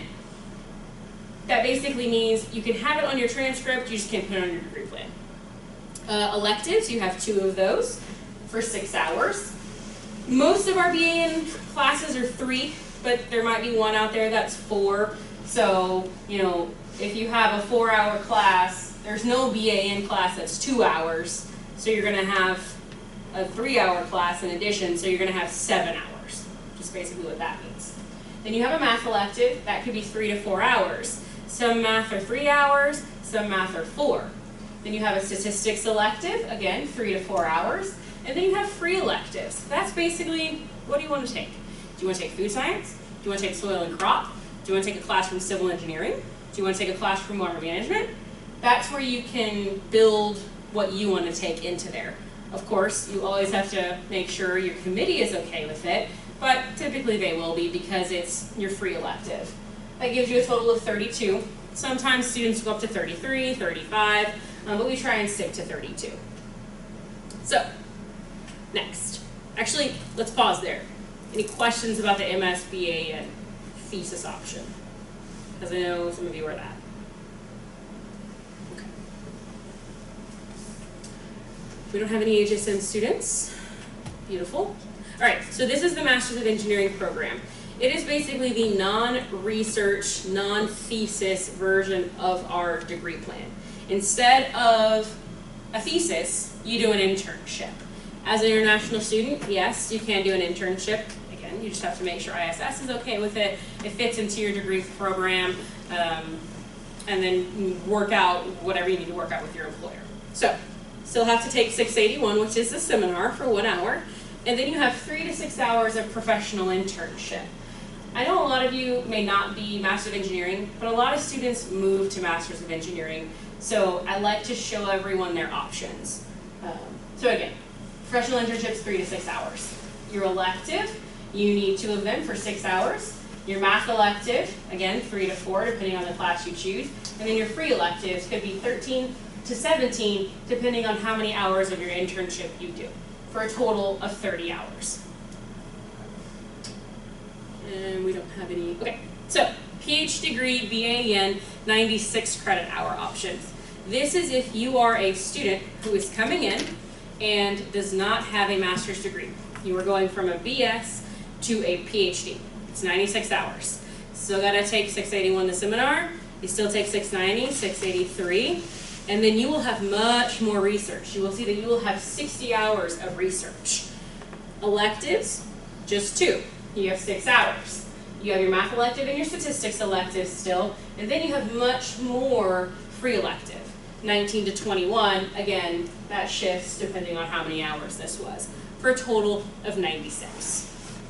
That basically means you can have it on your transcript, you just can't put it on your degree plan. Electives, you have 2 of those for 6 hours. Most of our BAN classes are 3, but there might be one out there that's 4. So, if you have a 4-hour class, there's no BAN class that's 2 hours. So you're going to have a 3-hour class in addition, so you're going to have 7 hours. Just basically what that means. Then you have a math elective, that could be 3 to 4 hours. Some math are 3 hours, some math are 4. Then you have a statistics elective, again, 3 to 4 hours. And then you have free electives. That's basically, what do you want to take? Do you want to take food science? Do you want to take soil and crop? Do you want to take a class from civil engineering? Do you want to take a class from water management? That's where you can build what you want to take into there. Of course, you always have to make sure your committee is okay with it, but typically they will be because it's your free elective. That gives you a total of 32. Sometimes students go up to 33, 35, but we try and stick to 32. So, next. Actually, let's pause there. Any questions about the MSBA and thesis option? Because I know some of you are that. Okay. We don't have any HSN students. Beautiful. All right, so this is the Masters of Engineering program. It is basically the non-research, non-thesis version of our degree plan. Instead of a thesis, you do an internship. As an international student, yes, you can do an internship. Again, you just have to make sure ISS is okay with it. It fits into your degree program, and then work out whatever you need to work out with your employer. So, still have to take 681, which is the seminar for 1 hour, and then you have 3 to 6 hours of professional internship. I know a lot of you may not be Master of Engineering, but a lot of students move to Masters of Engineering, so I like to show everyone their options. So again, professional internships, 3 to 6 hours. Your elective you need 2 of them for 6 hours. Your math elective, again, 3 to 4, depending on the class you choose. And then your free electives could be 13 to 17, depending on how many hours of your internship you do, for a total of 30 hours. And we don't have any, okay. So, PhD degree, BAN, 96 credit hour options. This is if you are a student who is coming in and does not have a master's degree. You are going from a BS to a PhD. It's 96 hours. Still gotta take 681 the seminar, you still take 690, 683, and then you will have much more research. You will see that you will have 60 hours of research. Electives, just 2. You have 6 hours. You have your math elective and your statistics elective still, and then you have much more free elective. 19 to 21, again, that shifts depending on how many hours this was, for a total of 96.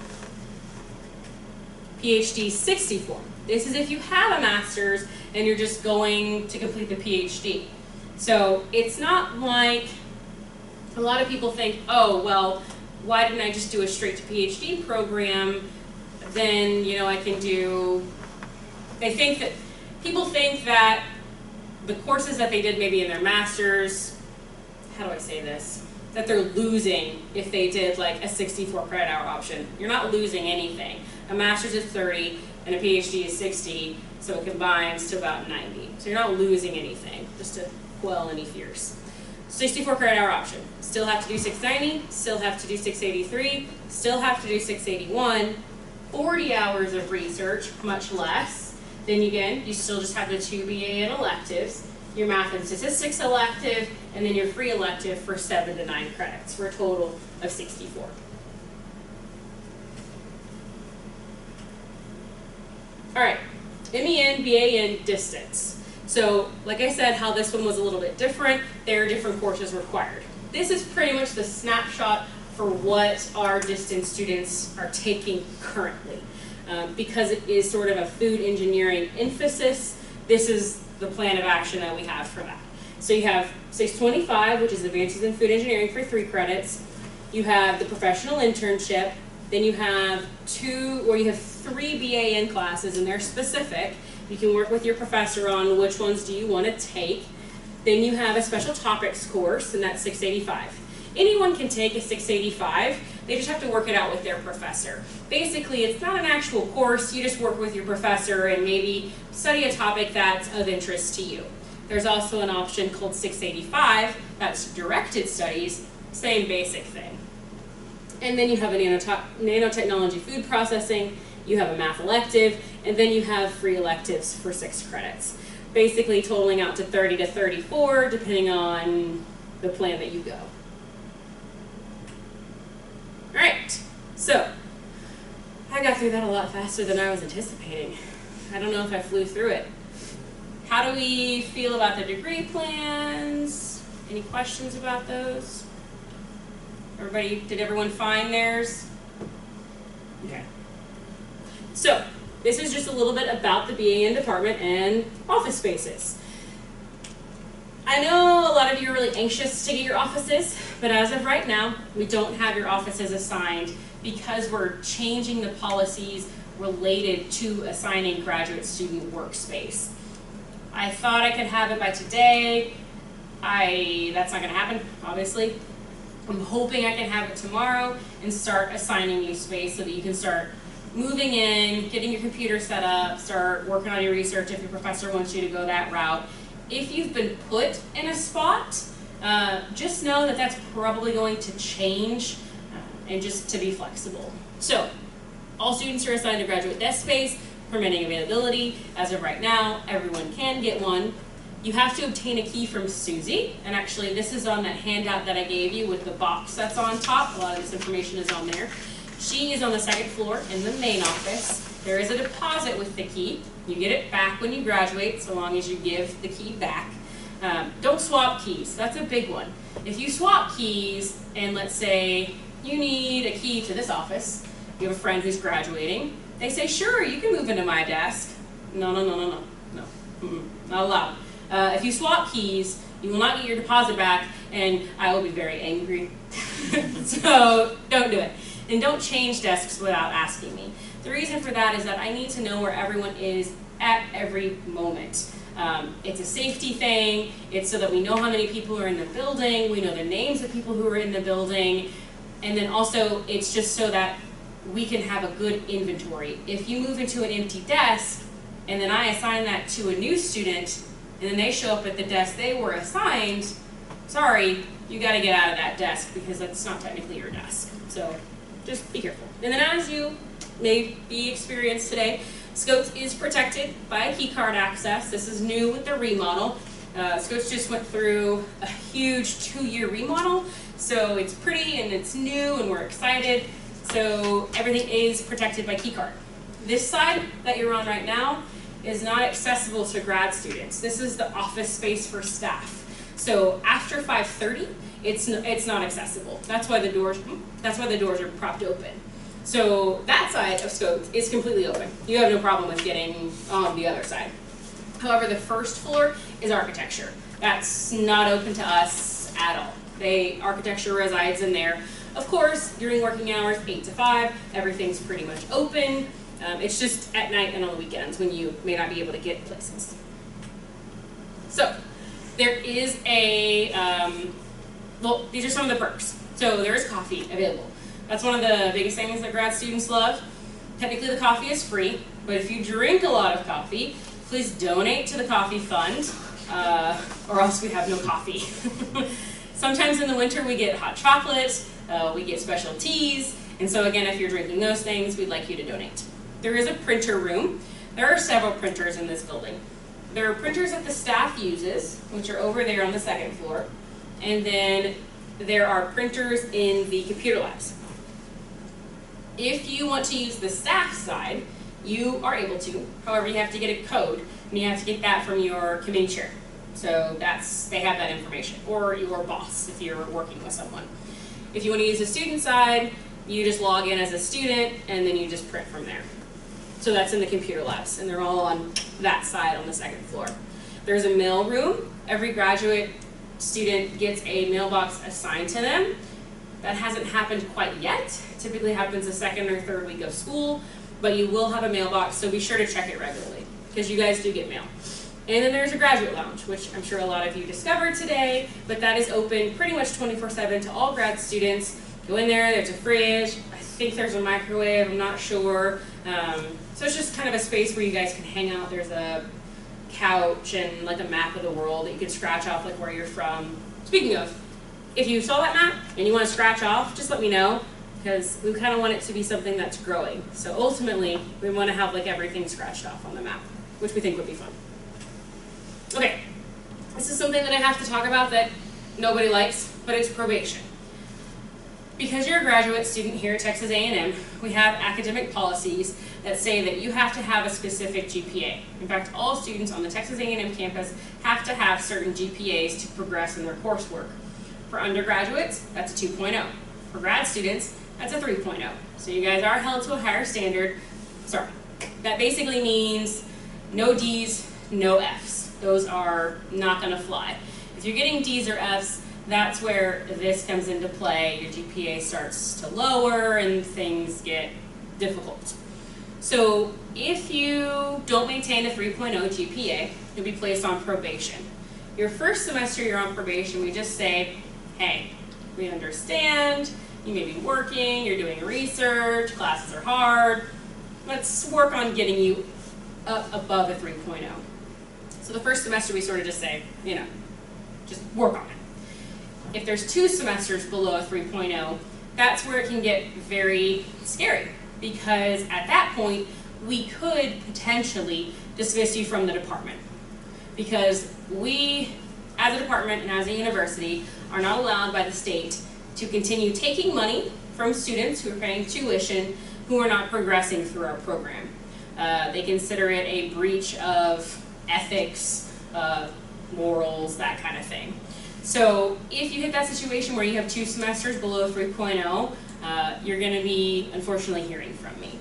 PhD 64. This is if you have a master's and you're just going to complete the PhD. So it's not like a lot of people think, oh, well, why didn't I just do a straight to PhD program? Then, you know, I can do, people think that the courses that they did maybe in their master's, how do I say this? That they're losing if they did like a 64 credit hour option. You're not losing anything. A master's is 30 and a PhD is 60, so it combines to about 90. So you're not losing anything, just to quell any fears. 64 credit hour option. Still have to do 690, still have to do 683, still have to do 681, 40 hours of research, much less. Then again, you still just have the 2 BAN electives, your math and statistics elective, and then your free elective for 7 to 9 credits, for a total of 64. All right, MEN, BAN, distance. So, like I said, how this one was a little bit different, there are different courses required. This is pretty much the snapshot for what our distance students are taking currently. Because it is sort of a food engineering emphasis, this is the plan of action that we have for that. So you have 625, which is Advances in Food Engineering for 3 credits. You have the professional internship. Then you have 3 BAN classes, and they're specific. You can work with your professor on which ones do you want to take. Then you have a special topics course, and that's 685. Anyone can take a 685, they just have to work it out with their professor. Basically, it's not an actual course, you just work with your professor and maybe study a topic that's of interest to you. There's also an option called 685, that's directed studies, same basic thing. And then you have a nanotechnology food processing, you have a math elective, and then you have free electives for 6 credits. Basically totaling out to 30 to 34, depending on the plan that you go. Alright, so I got through that a lot faster than I was anticipating. I don't know if I flew through it. How do we feel about the degree plans? Any questions about those? Did everyone find theirs? Okay. So, this is just a little bit about the BAN department and office spaces. I know a lot of you are really anxious to get your offices, but as of right now, we don't have your offices assigned because we're changing the policies related to assigning graduate student workspace. I thought I could have it by today. That's not going to happen, obviously. I'm hoping I can have it tomorrow and start assigning you space so that you can start moving in, getting your computer set up, start working on your research if your professor wants you to go that route. If you've been put in a spot, just know that that's probably going to change and just to be flexible. So, all students are assigned a graduate desk space, permitting availability. As of right now, everyone can get one. You have to obtain a key from Susie, and actually this is on that handout that I gave you with the box that's on top. A lot of this information is on there. She is on the 2nd floor in the main office. There is a deposit with the key. You get it back when you graduate, so long as you give the key back. Don't swap keys, that's a big one. If you swap keys, and let's say you need a key to this office, you have a friend who's graduating, they say, sure, you can move into my desk. No, not allowed. If you swap keys, you will not get your deposit back, and I will be very angry. So don't do it. And don't change desks without asking me. The reason for that is that I need to know where everyone is at every moment. It's a safety thing. It's so that we know how many people are in the building. We know the names of people who are in the building. And then also, it's just so that we can have a good inventory. If you move into an empty desk, and then I assign that to a new student, and then they show up at the desk they were assigned, sorry, you gotta get out of that desk because that's not technically your desk. So just be careful. And then as you may be experienced today, Scopes is protected by a key card access. This is new with the remodel. Scopes just went through a huge 2-year remodel, so it's pretty and it's new and we're excited. So everything is protected by key card. This side that you're on right now is not accessible to grad students. This is the office space for staff. So after 5:30, it's not accessible. That's why the doors are propped open. So that side of Scopes is completely open. You have no problem with getting on the other side. However, the first floor is architecture. That's not open to us at all. Architecture resides in there. Of course, during working hours, 8 to 5, everything's pretty much open. It's just at night and on the weekends when you may not be able to get places. So, there is well, these are some of the perks. So there is coffee available. That's one of the biggest things that grad students love. Technically the coffee is free, but if you drink a lot of coffee, please donate to the coffee fund, or else we have no coffee. Sometimes in the winter we get hot chocolate, we get special teas, and so again, if you're drinking those things, we'd like you to donate. There is a printer room. There are several printers in this building. There are printers that the staff uses, which are over there on the second floor, and then there are printers in the computer labs. If you want to use the staff side, you are able to. However, you have to get a code, and you have to get that from your committee chair. So they have that information, or your boss if you're working with someone. If you want to use the student side, you just log in as a student, and then you just print from there. So that's in the computer labs, and they're all on that side on the second floor. There's a mail room. Every graduate student gets a mailbox assigned to them. That hasn't happened quite yet. It typically happens the second or third week of school, but you will have a mailbox, so be sure to check it regularly, because you guys do get mail. And then there's a graduate lounge, which I'm sure a lot of you discovered today, but that is open pretty much 24/7 to all grad students. Go in there, there's a fridge, I think there's a microwave, I'm not sure. So it's just kind of a space where you guys can hang out. There's a couch and like a map of the world that you can scratch off like where you're from. Speaking of, if you saw that map and you want to scratch off, just let me know, because we kind of want it to be something that's growing. So ultimately, we want to have like everything scratched off on the map, which we think would be fun. Okay, this is something that I have to talk about that nobody likes, but it's probation. Because you're a graduate student here at Texas A&M, we have academic policies that say that you have to have a specific GPA. In fact, all students on the Texas A&M campus have to have certain GPAs to progress in their coursework. For undergraduates, that's a 2.0. For grad students, that's a 3.0. So you guys are held to a higher standard. Sorry, that basically means no D's, no F's. Those are not gonna fly. If you're getting D's or F's, that's where this comes into play. Your GPA starts to lower and things get difficult. So if you don't maintain a 3.0 GPA, you'll be placed on probation. Your first semester you're on probation, we just say, hey, we understand, you may be working, you're doing research, classes are hard, let's work on getting you up above a 3.0. So the first semester we sort of just say, just work on it. If there's 2 semesters below a 3.0, that's where it can get very scary, because at that point, we could potentially dismiss you from the department. Because we, as a department and as a university, are not allowed by the state to continue taking money from students who are paying tuition who are not progressing through our program. They consider it a breach of ethics, morals, that kind of thing. So if you hit that situation where you have 2 semesters below 3.0, you're going to be, unfortunately, hearing from me.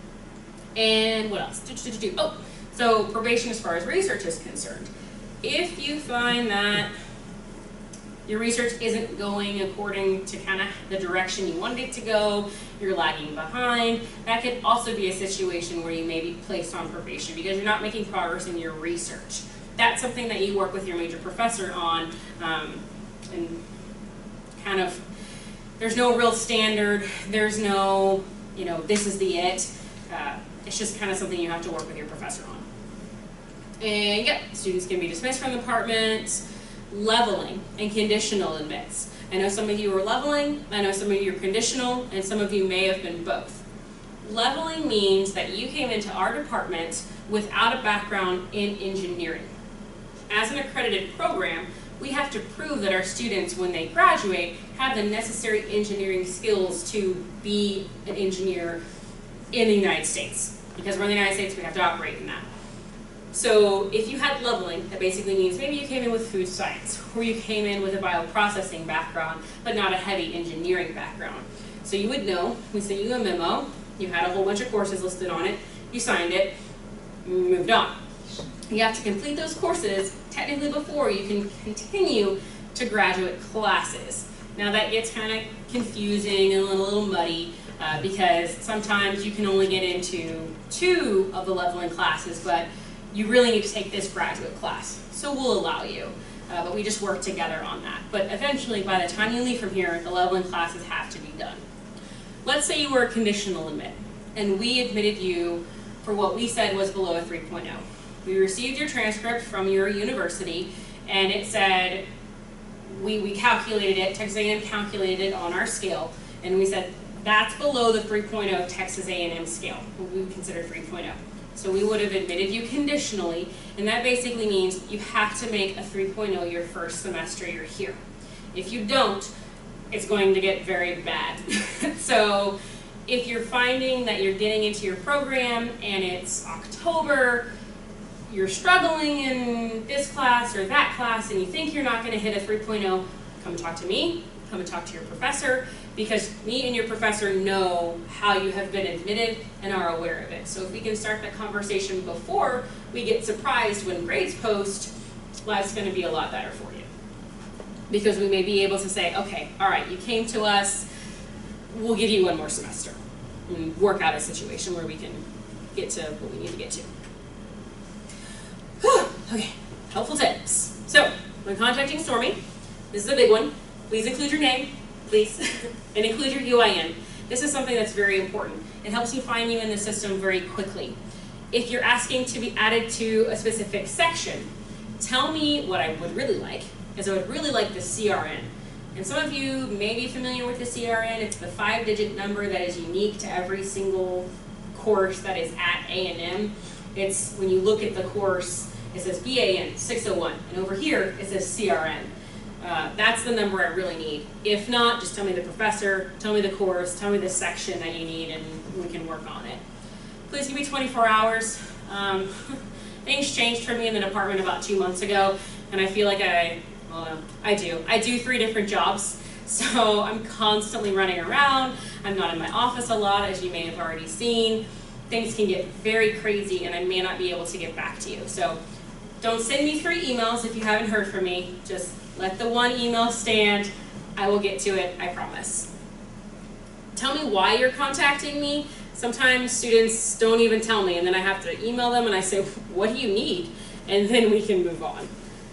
And what else? Oh, so probation as far as research is concerned. If you find that your research isn't going according to kind of the direction you wanted it to go, you're lagging behind. That could also be a situation where you may be placed on probation because you're not making progress in your research. That's something that you work with your major professor on, and kind of, there's no real standard, there's no, this is the it. It's just kind of something you have to work with your professor on. And yeah, students can be dismissed from the department. Leveling and conditional admits. I know some of you are leveling, I know some of you are conditional, and some of you may have been both. Leveling means that you came into our department without a background in engineering. As an accredited program, we have to prove that our students, when they graduate, have the necessary engineering skills to be an engineer in the United States. Because we're in the United States, we have to operate in that. So if you had leveling, that basically means maybe you came in with food science, or you came in with a bioprocessing background, but not a heavy engineering background. So you would know, we sent you a memo, you had a whole bunch of courses listed on it, you signed it, moved on. You have to complete those courses technically before you can continue to graduate classes. Now that gets kind of confusing and a little muddy because sometimes you can only get into 2 of the leveling classes, but you really need to take this graduate class. So we'll allow you, but we just work together on that. But eventually, by the time you leave from here, the leveling classes have to be done. Let's say you were a conditional admit, and we admitted you for what we said was below a 3.0. We received your transcript from your university, and it said, we calculated it, Texas A&M calculated it on our scale, and we said, that's below the 3.0 Texas A&M scale, what we would consider 3.0. So we would have admitted you conditionally, and that basically means you have to make a 3.0 your first semester you're here. If you don't, it's going to get very bad. So if you're finding that you're getting into your program and it's October, you're struggling in this class or that class, and you think you're not going to hit a 3.0, come talk to me, come and talk to your professor, because me and your professor know how you have been admitted and are aware of it. So if we can start that conversation before we get surprised when grades post, life's going to be a lot better for you. Because we may be able to say, okay, all right, you came to us, we'll give you 1 more semester, and work out a situation where we can get to what we need to get to. Okay, helpful tips. So, when contacting Stormy, this is a big one. Please include your name, please, and include your UIN. This is something that's very important. It helps you find you in the system very quickly. If you're asking to be added to a specific section, tell me what I would really like, because I would really like the CRN. And some of you may be familiar with the CRN. It's the 5-digit number that is unique to every single course that is at A&M. It's, when you look at the course, it says BAN 601, and over here it says CRN. That's the number I really need. If not, just tell me the professor, tell me the course, tell me the section that you need, and we can work on it. Please give me 24 hours. Things changed for me in the department about 2 months ago, and I feel like I do 3 different jobs, so I'm constantly running around. I'm not in my office a lot, as you may have already seen. Things can get very crazy, and I may not be able to get back to you. So don't send me 3 emails if you haven't heard from me. Just let the 1 email stand. I will get to it, I promise. Tell me why you're contacting me. Sometimes students don't even tell me, and then I have to email them and I say, what do you need? And then we can move on.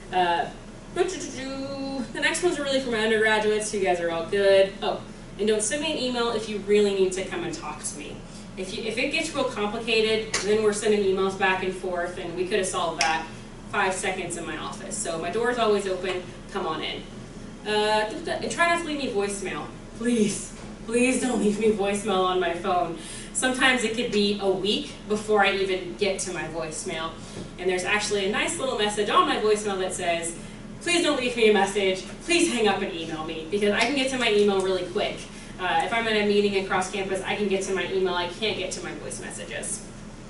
The next ones are really for my undergraduates. You guys are all good. Oh, and don't send me an email if you really need to come and talk to me. If it gets real complicated, then we're sending emails back and forth, and we could have solved that 5 seconds in my office. So my door is always open. Come on in. And try not to leave me voicemail. Please, please don't leave me voicemail on my phone. Sometimes it could be a week before I even get to my voicemail. And there's actually a nice little message on my voicemail that says, please don't leave me a message. Please hang up and email me, because I can get to my email really quick. If I'm at a meeting across campus, I can get to my email. I can't get to my voice messages.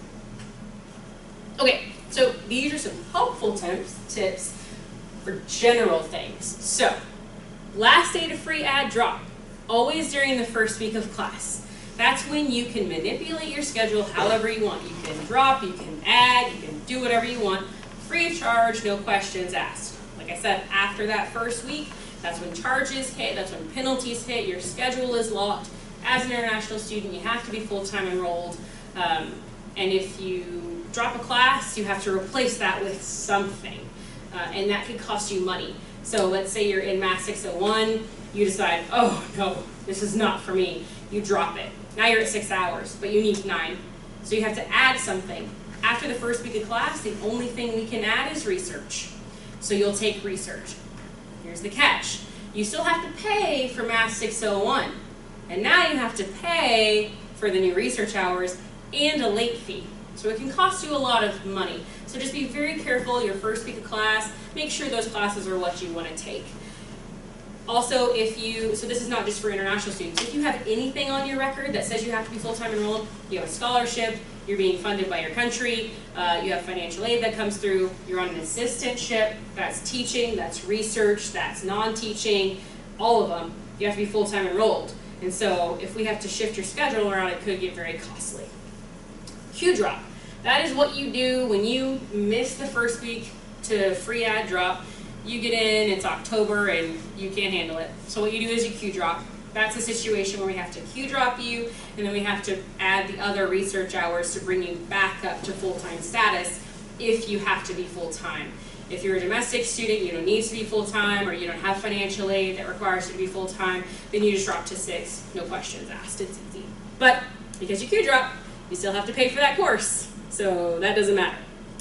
Okay, so these are some helpful tips for general things. So, last day to free ad drop, always during the first week of class. That's when you can manipulate your schedule however you want. You can drop, you can add, you can do whatever you want, free of charge, no questions asked. Like I said, after that first week, That's when charges hit, that's when penalties hit, your schedule is locked. As an international student, you have to be full-time enrolled. And if you drop a class, you have to replace that with something. And that could cost you money. So let's say you're in Math 601, you decide, oh no, this is not for me. You drop it. Now you're at 6 hours, but you need 9. So you have to add something. After the first week of class, the only thing we can add is research. So you'll take research. Here's the catch. You still have to pay for Math 601. And now you have to pay for the new research hours and a late fee. So it can cost you a lot of money. So just be very careful your first week of class. Make sure those classes are what you want to take. Also, so this is not just for international students, if you have anything on your record that says you have to be full-time enrolled, you have a scholarship, you're being funded by your country, you have financial aid that comes through, you're on an assistantship, that's teaching, that's research, that's non-teaching, all of them, you have to be full-time enrolled. And so if we have to shift your schedule around, it could get very costly. Q-drop. That is what you do when you miss the first week to free add drop. You get in, it's October, and you can't handle it. So what you do is you Q-drop. That's a situation where we have to Q-drop you, and then we have to add the other research hours to bring you back up to full-time status if you have to be full-time. If you're a domestic student, you don't need to be full-time, or you don't have financial aid that requires you to be full-time, then you just drop to 6, no questions asked, it's easy. But because you Q-drop, you still have to pay for that course, so that doesn't matter.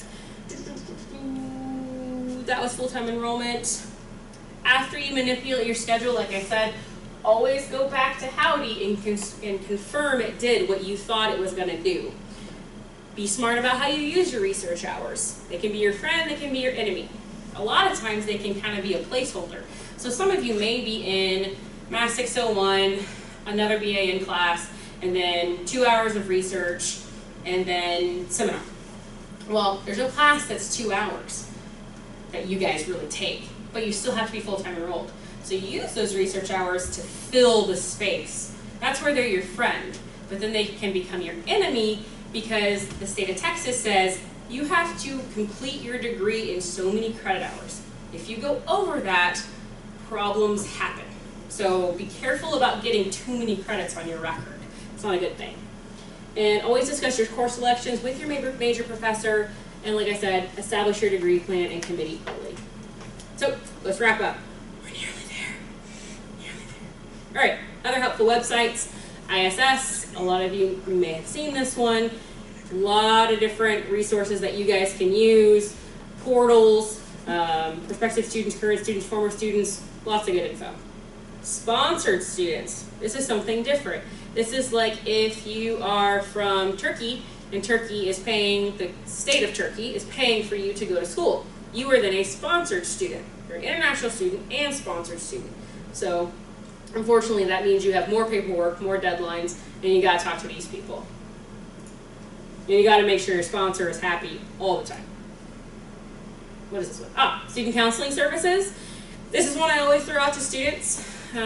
That was full-time enrollment. After you manipulate your schedule, like I said, always go back to Howdy and confirm it did what you thought it was going to do. Be smart about how you use your research hours. They can be your friend, they can be your enemy. A lot of times they can kind of be a placeholder. So some of you may be in Math 601, another BA in class, and then 2 hours of research, and then seminar. Well, there's no class that's 2 hours that you guys really take, but you still have to be full-time enrolled. So you use those research hours to fill the space. That's where they're your friend, but then they can become your enemy because the state of Texas says you have to complete your degree in so many credit hours. If you go over that, problems happen. So be careful about getting too many credits on your record. It's not a good thing. And always discuss your course selections with your major professor, and like I said, establish your degree plan and committee early. So let's wrap up. We're nearly there. All right, other helpful websites, ISS, a lot of you may have seen this one. A lot of different resources that you guys can use, portals, prospective students, current students, former students, lots of good info. Sponsored students, this is something different. This is like if you are from Turkey and Turkey is paying, the state of Turkey is paying for you to go to school. You are then a sponsored student. You're an international student and sponsored student. So unfortunately that means you have more paperwork, more deadlines, and you gotta talk to these people. And you gotta make sure your sponsor is happy all the time. What is this one? Student counseling services. This is one I always throw out to students.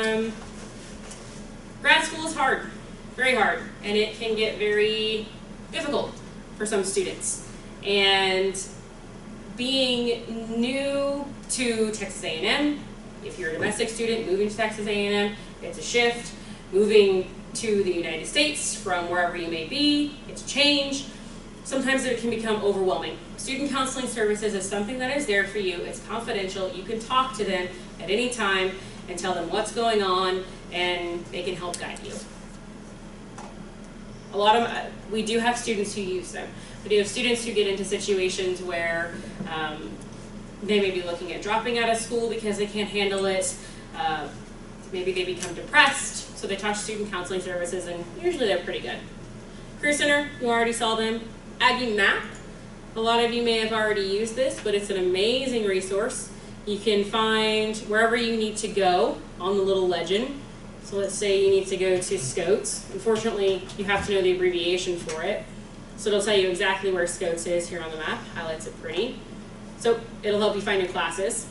Grad school is hard, very hard, and it can get very difficult for some students. And being new to Texas A&M, if you're a domestic student moving to Texas A&M, it's a shift. Moving to the United States from wherever you may be, it's a change. Sometimes it can become overwhelming. Student counseling services is something that is there for you. It's confidential. You can talk to them at any time and tell them what's going on, and they can help guide you. We do have students who use them. We do have students who get into situations where they may be looking at dropping out of school because they can't handle it. Maybe they become depressed, so they talk to student counseling services, and usually they're pretty good. Career Center, you already saw them. Aggie Map, a lot of you may have already used this, but it's an amazing resource. You can find wherever you need to go on the little legend. So let's say you need to go to Scots. Unfortunately, you have to know the abbreviation for it. So it'll tell you exactly where Scots is here on the map, highlights it pretty. So it'll help you find your classes.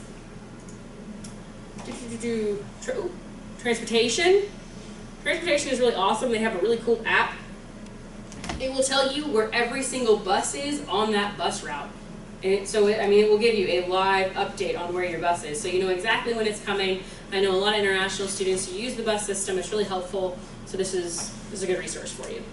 Transportation. Transportation is really awesome. They have a really cool app. It will tell you where every single bus is on that bus route. And it will give you a live update on where your bus is. So you know exactly when it's coming. I know a lot of international students who use the bus system. It's really helpful. So this is a good resource for you.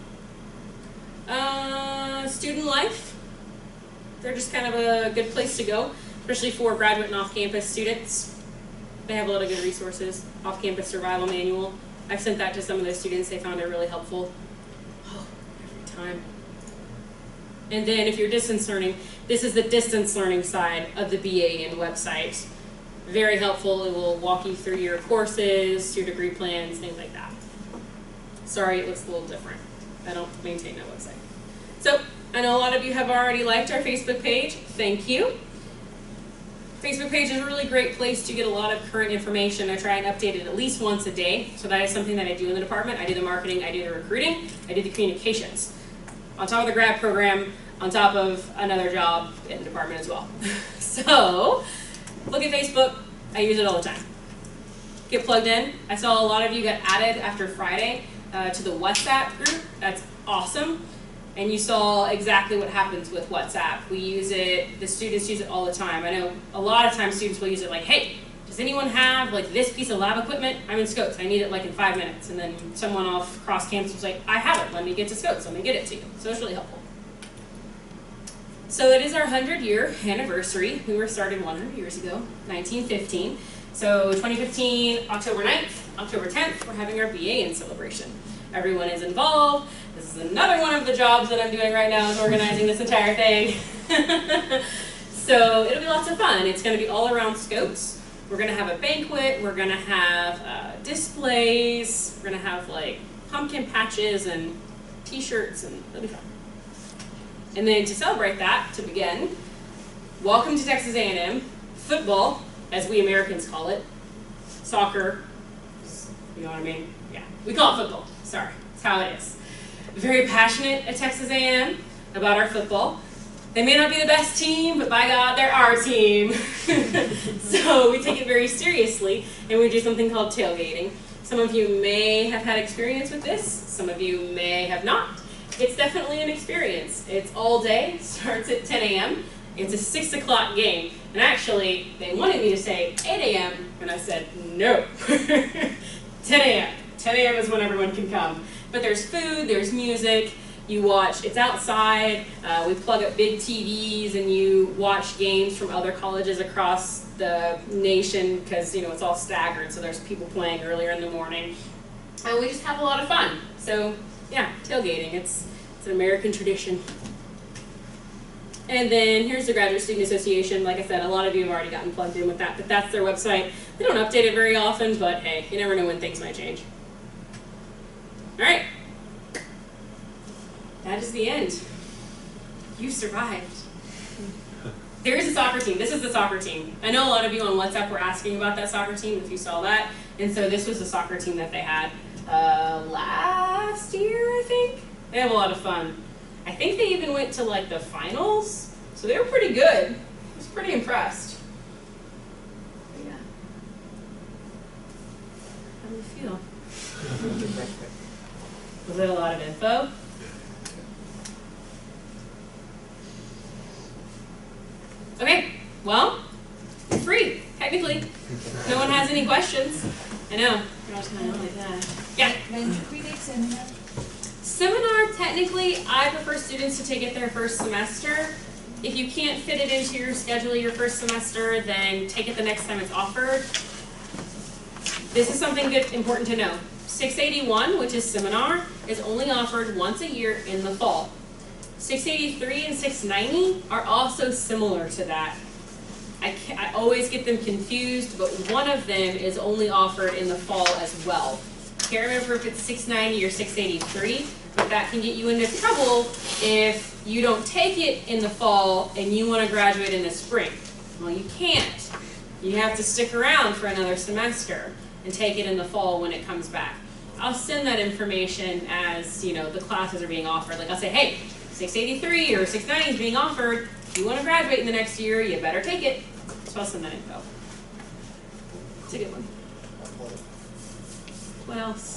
Student life. They're just kind of a good place to go, especially for graduate and off-campus students. They have a lot of good resources. Off-campus survival manual. I've sent that to some of the students. They found it really helpful. Oh, every time. And then if you're distance learning, this is the distance learning side of the BAN website. Very helpful. It will walk you through your courses, your degree plans, things like that. Sorry, it looks a little different. I don't maintain that website. So, I know a lot of you have already liked our Facebook page. Thank you. Facebook page is a really great place to get a lot of current information. I try and update it at least once a day. So that is something that I do in the department. I do the marketing, I do the recruiting, I do the communications. On top of the grad program, on top of another job in the department as well. So, look at Facebook. I use it all the time. Get plugged in. I saw a lot of you got added after Friday to the WhatsApp group. That's awesome. And you saw exactly what happens with WhatsApp. We use it, the students use it all the time. I know a lot of times students will use it like, hey, does anyone have like this piece of lab equipment? I'm in Scopes, I need it like in 5 minutes. And then someone off cross campus was like, I have it, let me get to Scopes, let me get it to you. So it's really helpful. So it is our 100-year anniversary. We were started 100 years ago, 1915. So 2015, October 9th, October 10th, we're having our BAN celebration. Everyone is involved. This is another one of the jobs that I'm doing right now, is organizing this entire thing. So it'll be lots of fun. It's going to be all around Scopes. We're going to have a banquet. We're going to have displays. We're going to have like pumpkin patches and t-shirts, and it'll be fun. And then to celebrate that, to begin, welcome to Texas A&M. Football, as we Americans call it. Soccer, you know what I mean? Yeah, we call it football. Sorry, that's how it is. Very passionate at Texas A&M about our football. They may not be the best team, but by God, they're our team. So we take it very seriously, and we do something called tailgating. Some of you may have had experience with this. Some of you may have not. It's definitely an experience. It's all day, starts at 10 a.m. It's a 6 o'clock game. And actually, they wanted me to say 8 a.m., and I said, no. 10 a.m. 10 a.m. is when everyone can come. But there's food, there's music, you watch, it's outside, we plug up big TVs and you watch games from other colleges across the nation because, you know, it's all staggered, so there's people playing earlier in the morning. And we just have a lot of fun. So, yeah, tailgating, it's an American tradition. And then here's the Graduate Student Association. Like I said, a lot of you have already gotten plugged in with that, but that's their website. They don't update it very often, but hey, you never know when things might change. All right. That is the end. You survived. There is a soccer team. This is the soccer team. I know a lot of you on WhatsApp were asking about that soccer team, if you saw that. And so this was the soccer team that they had last year, I think. They have a lot of fun. I think they even went to like the finals. So they were pretty good. I was pretty impressed. But yeah. How do you feel? Was it a lot of info? Okay, well, you're free, technically. No one has any questions. I know. You're all kind of like that. Yeah? Seminar, technically, I prefer students to take it their first semester. If you can't fit it into your schedule your first semester, then take it the next time it's offered. This is something good, important to know. 681, which is seminar, is only offered once a year in the fall. 683 and 690 are also similar to that. I always get them confused, but one of them is only offered in the fall as well. Can't remember if it's 690 or 683, but that can get you into trouble if you don't take it in the fall and you want to graduate in the spring. Well, you can't. You have to stick around for another semester and take it in the fall when it comes back. I'll send that information as, you know, the classes are being offered. Like I'll say, hey, 683 or 690 is being offered. If you want to graduate in the next year, you better take it. So I'll send that info. It's a good one. What else?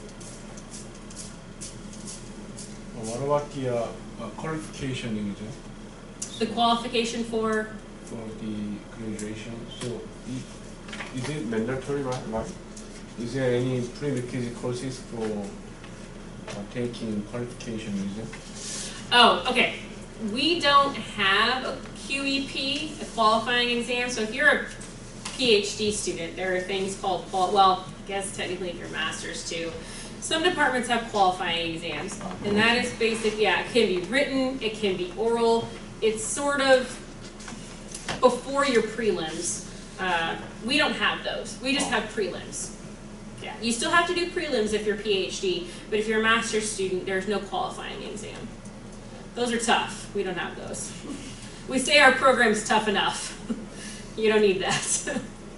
What about the qualification in it? The qualification for the graduation. So is it mandatory, right? Is there any prerequisite courses for taking qualification exam? Oh, okay. We don't have a QEP, a qualifying exam. So if you're a PhD student, there are things called, well, I guess technically if you're a master's too, some departments have qualifying exams. And that is basically, yeah, it can be written, it can be oral. It's sort of before your prelims. We don't have those. We just have prelims. Yeah, you still have to do prelims if you're PhD, but if you're a master's student, there's no qualifying exam. Those are tough. We don't have those. We say our program's tough enough. You don't need that. So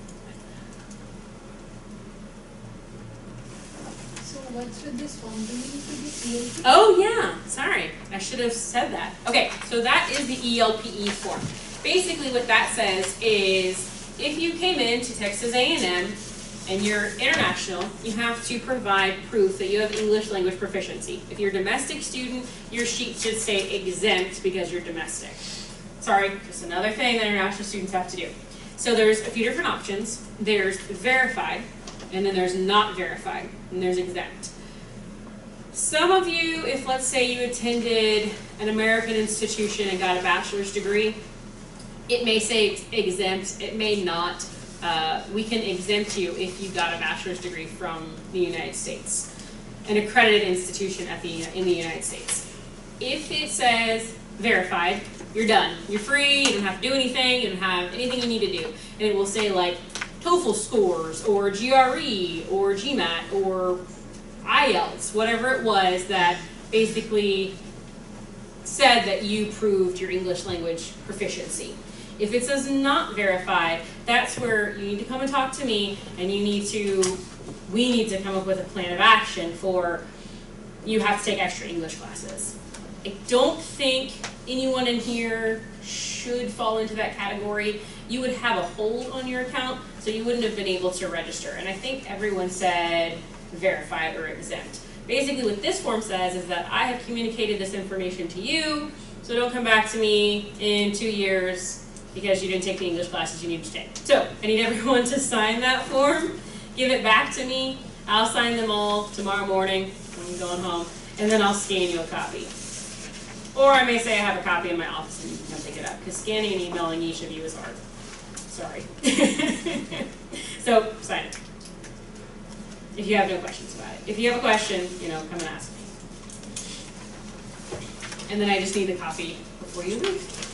what's with this form? Do you need to be ELP? Oh yeah, sorry. I should have said that. Okay, so that is the ELPE form. Basically what that says is if you came into Texas A&M and you're international, you have to provide proof that you have English language proficiency. If you're a domestic student, your sheet should say exempt because you're domestic. Sorry, just another thing that international students have to do. So there's a few different options. There's verified, and then there's not verified, and there's exempt. Some of you, if let's say you attended an American institution and got a bachelor's degree, it may say exempt, it may not. We can exempt you if you got a bachelor's degree from the United States, an accredited institution in the United States. If it says verified, you're done. You're free, you don't have to do anything, you don't have anything you need to do. And it will say like TOEFL scores, or GRE, or GMAT, or IELTS, whatever it was that basically said that you proved your English language proficiency. If it says not verified, that's where you need to come and talk to me, and we need to come up with a plan of action for you have to take extra English classes. I don't think anyone in here should fall into that category. You would have a hold on your account, so you wouldn't have been able to register. And I think everyone said verified or exempt. Basically what this form says is that I have communicated this information to you, so don't come back to me in 2 years because you didn't take the English classes you need to take. So I need everyone to sign that form, give it back to me. I'll sign them all tomorrow morning when I'm going home, and then I'll scan you a copy. Or I may say I have a copy in my office and you can come pick it up, because scanning and emailing each of you is hard. Sorry. So sign it. If you have no questions about it. If you have a question, come and ask me. And then I just need the copy before you leave.